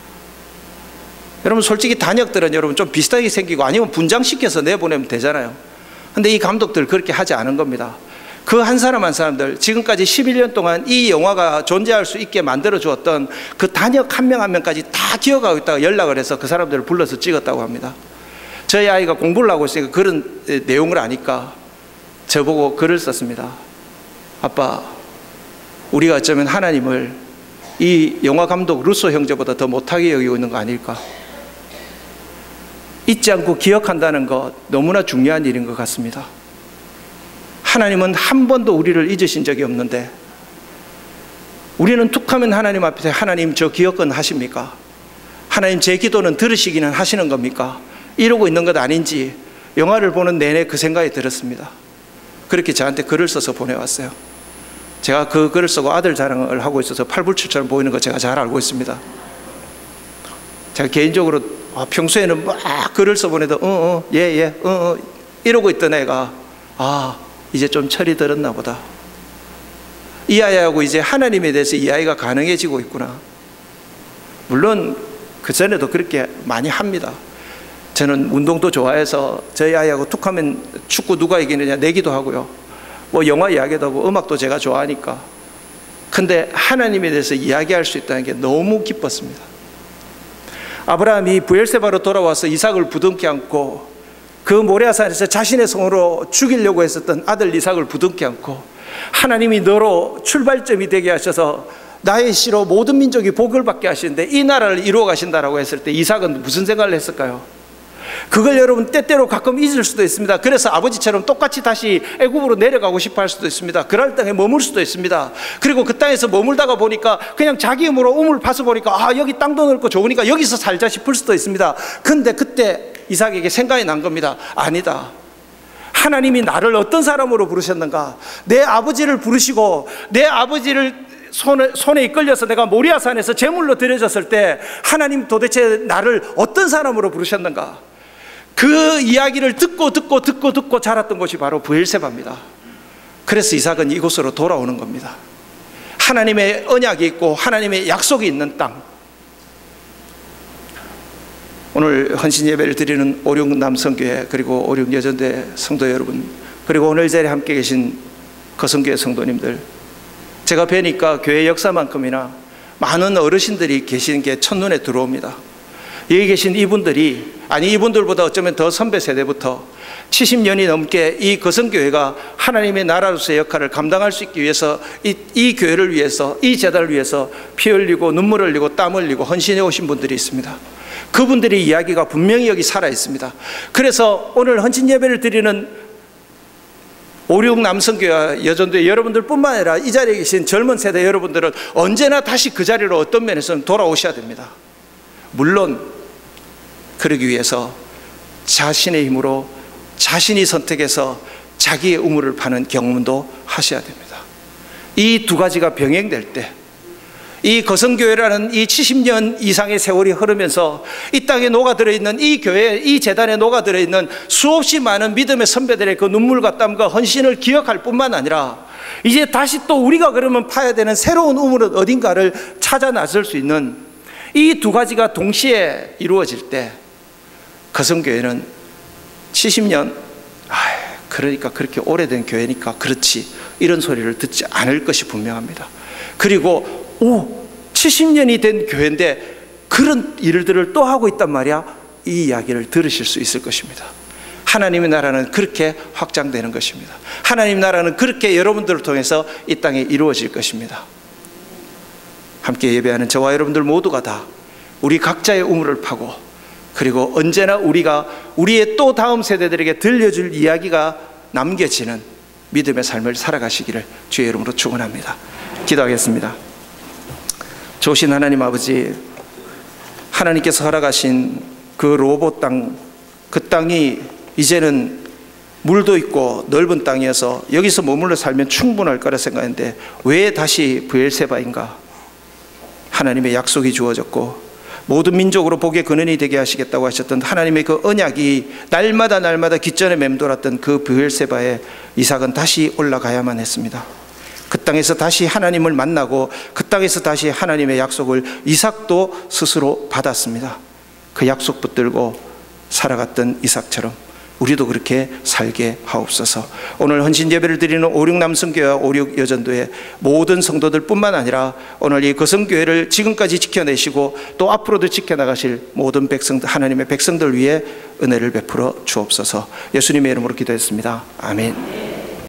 여러분 솔직히 단역들은 여러분 좀 비슷하게 생기고 아니면 분장시켜서 내보내면 되잖아요. 근데 이 감독들 그렇게 하지 않은 겁니다. 그 한 사람 한 사람들 지금까지 십일 년 동안 이 영화가 존재할 수 있게 만들어 주었던 그 단역 한 명 한 명까지 다 기억하고 있다가 연락을 해서 그 사람들을 불러서 찍었다고 합니다. 저희 아이가 공부를 하고 있으니까 그런 내용을 아니까 저보고 글을 썼습니다. 아빠, 우리가 어쩌면 하나님을 이 영화 감독 루소 형제보다 더 못하게 여기고 있는 거 아닐까? 잊지 않고 기억한다는 것 너무나 중요한 일인 것 같습니다. 하나님은 한 번도 우리를 잊으신 적이 없는데 우리는 툭하면 하나님 앞에서 하나님 저 기억은 하십니까? 하나님 제 기도는 들으시기는 하시는 겁니까? 이러고 있는 것 아닌지 영화를 보는 내내 그 생각이 들었습니다. 그렇게 저한테 글을 써서 보내왔어요. 제가 그 글을 쓰고 아들 자랑을 하고 있어서 팔불출처럼 보이는 거 제가 잘 알고 있습니다. 제가 개인적으로 아, 평소에는 막 글을 써보내도 어어 예예 어어 이러고 있던 애가 아 이제 좀 철이 들었나 보다. 이 아이하고 이제 하나님에 대해서 이 아이가 가능해지고 있구나. 물론 그 전에도 그렇게 많이 합니다. 저는 운동도 좋아해서 저희 아이하고 툭하면 축구 누가 이기느냐 내기도 하고요. 뭐 영화 이야기도 하고 음악도 제가 좋아하니까. 근데 하나님에 대해서 이야기할 수 있다는 게 너무 기뻤습니다. 아브라함이 브엘세바로 돌아와서 이삭을 부둥켜 안고 그 모리아산에서 자신의 손으로 죽이려고 했었던 아들 이삭을 부둥켜 안고 하나님이 너로 출발점이 되게 하셔서 나의 씨로 모든 민족이 복을 받게 하시는데 이 나라를 이루어 가신다라고 했을 때 이삭은 무슨 생각을 했을까요? 그걸 여러분 때때로 가끔 잊을 수도 있습니다. 그래서 아버지처럼 똑같이 다시 애굽으로 내려가고 싶어 할 수도 있습니다. 그럴 땅에 머물 수도 있습니다. 그리고 그 땅에서 머물다가 보니까 그냥 자기 힘으로 우물 파서 보니까 아 여기 땅도 넓고 좋으니까 여기서 살자 싶을 수도 있습니다. 근데 그때 이삭에게 생각이 난 겁니다. 아니다. 하나님이 나를 어떤 사람으로 부르셨는가? 내 아버지를 부르시고 내 아버지를 손에, 손에 이끌려서 내가 모리아산에서 제물로 드려졌을 때 하나님 도대체 나를 어떤 사람으로 부르셨는가? 그 이야기를 듣고 듣고 듣고 듣고 자랐던 곳이 바로 브엘세바입니다. 그래서 이삭은 이곳으로 돌아오는 겁니다. 하나님의 언약이 있고 하나님의 약속이 있는 땅. 오늘 헌신 예배를 드리는 오륙 남성교회 그리고 오륙 여전대 성도 여러분, 그리고 오늘 자리에 함께 계신 거성교회 성도님들, 제가 뵈니까 교회 역사만큼이나 많은 어르신들이 계시는 게 첫눈에 들어옵니다. 여기 계신 이분들이, 아니 이분들보다 어쩌면 더 선배 세대부터 칠십 년이 넘게 이 거성교회가 하나님의 나라로서의 역할을 감당할 수 있기 위해서 이, 이 교회를 위해서, 이 제단을 위해서 피 흘리고 눈물 흘리고 땀 흘리고 헌신해 오신 분들이 있습니다. 그분들의 이야기가 분명히 여기 살아 있습니다. 그래서 오늘 헌신 예배를 드리는 오륙 남성교회와 여전도회 여러분들 뿐만 아니라 이 자리에 계신 젊은 세대 여러분들은 언제나 다시 그 자리로 어떤 면에서는 돌아오셔야 됩니다. 물론 그러기 위해서 자신의 힘으로 자신이 선택해서 자기의 우물을 파는 경험도 하셔야 됩니다. 이 두 가지가 병행될 때, 이 거성교회라는 이 칠십 년 이상의 세월이 흐르면서 이 땅에 녹아들어 있는 이 교회, 이 재단에 녹아들어 있는 수없이 많은 믿음의 선배들의 그 눈물과 땀과 헌신을 기억할 뿐만 아니라 이제 다시 또 우리가 그러면 파야 되는 새로운 우물은 어딘가를 찾아 나설 수 있는 이 두 가지가 동시에 이루어질 때 거성교회는 칠십 년, 아, 그러니까 그렇게 오래된 교회니까 그렇지, 이런 소리를 듣지 않을 것이 분명합니다. 그리고 오, 칠십 년이 된 교회인데 그런 일들을 또 하고 있단 말이야, 이 이야기를 들으실 수 있을 것입니다. 하나님의 나라는 그렇게 확장되는 것입니다. 하나님의 나라는 그렇게 여러분들을 통해서 이 땅에 이루어질 것입니다. 함께 예배하는 저와 여러분들 모두가 다 우리 각자의 우물을 파고, 그리고 언제나 우리가 우리의 또 다음 세대들에게 들려줄 이야기가 남겨지는 믿음의 삶을 살아가시기를 주의 이름으로 축원합니다. 기도하겠습니다. 좋으신 하나님 아버지, 하나님께서 허락하신 그 로봇 땅, 그 땅이 이제는 물도 있고 넓은 땅이어서 여기서 머물러 살면 충분할 거라 생각했는데 왜 다시 브엘세바인가? 하나님의 약속이 주어졌고 모든 민족으로 복의 근원이 되게 하시겠다고 하셨던 하나님의 그 언약이 날마다 날마다 기전에 맴돌았던 그 브엘세바에 이삭은 다시 올라가야만 했습니다. 그 땅에서 다시 하나님을 만나고 그 땅에서 다시 하나님의 약속을 이삭도 스스로 받았습니다. 그 약속 붙들고 살아갔던 이삭처럼 우리도 그렇게 살게 하옵소서. 오늘 헌신 예배를 드리는 오륙 남성교회와 오륙 여전도의 모든 성도들 뿐만 아니라 오늘 이 거성교회를 지금까지 지켜내시고 또 앞으로도 지켜나가실 모든 백성들, 하나님의 백성들 위해 은혜를 베풀어 주옵소서. 예수님의 이름으로 기도했습니다. 아멘.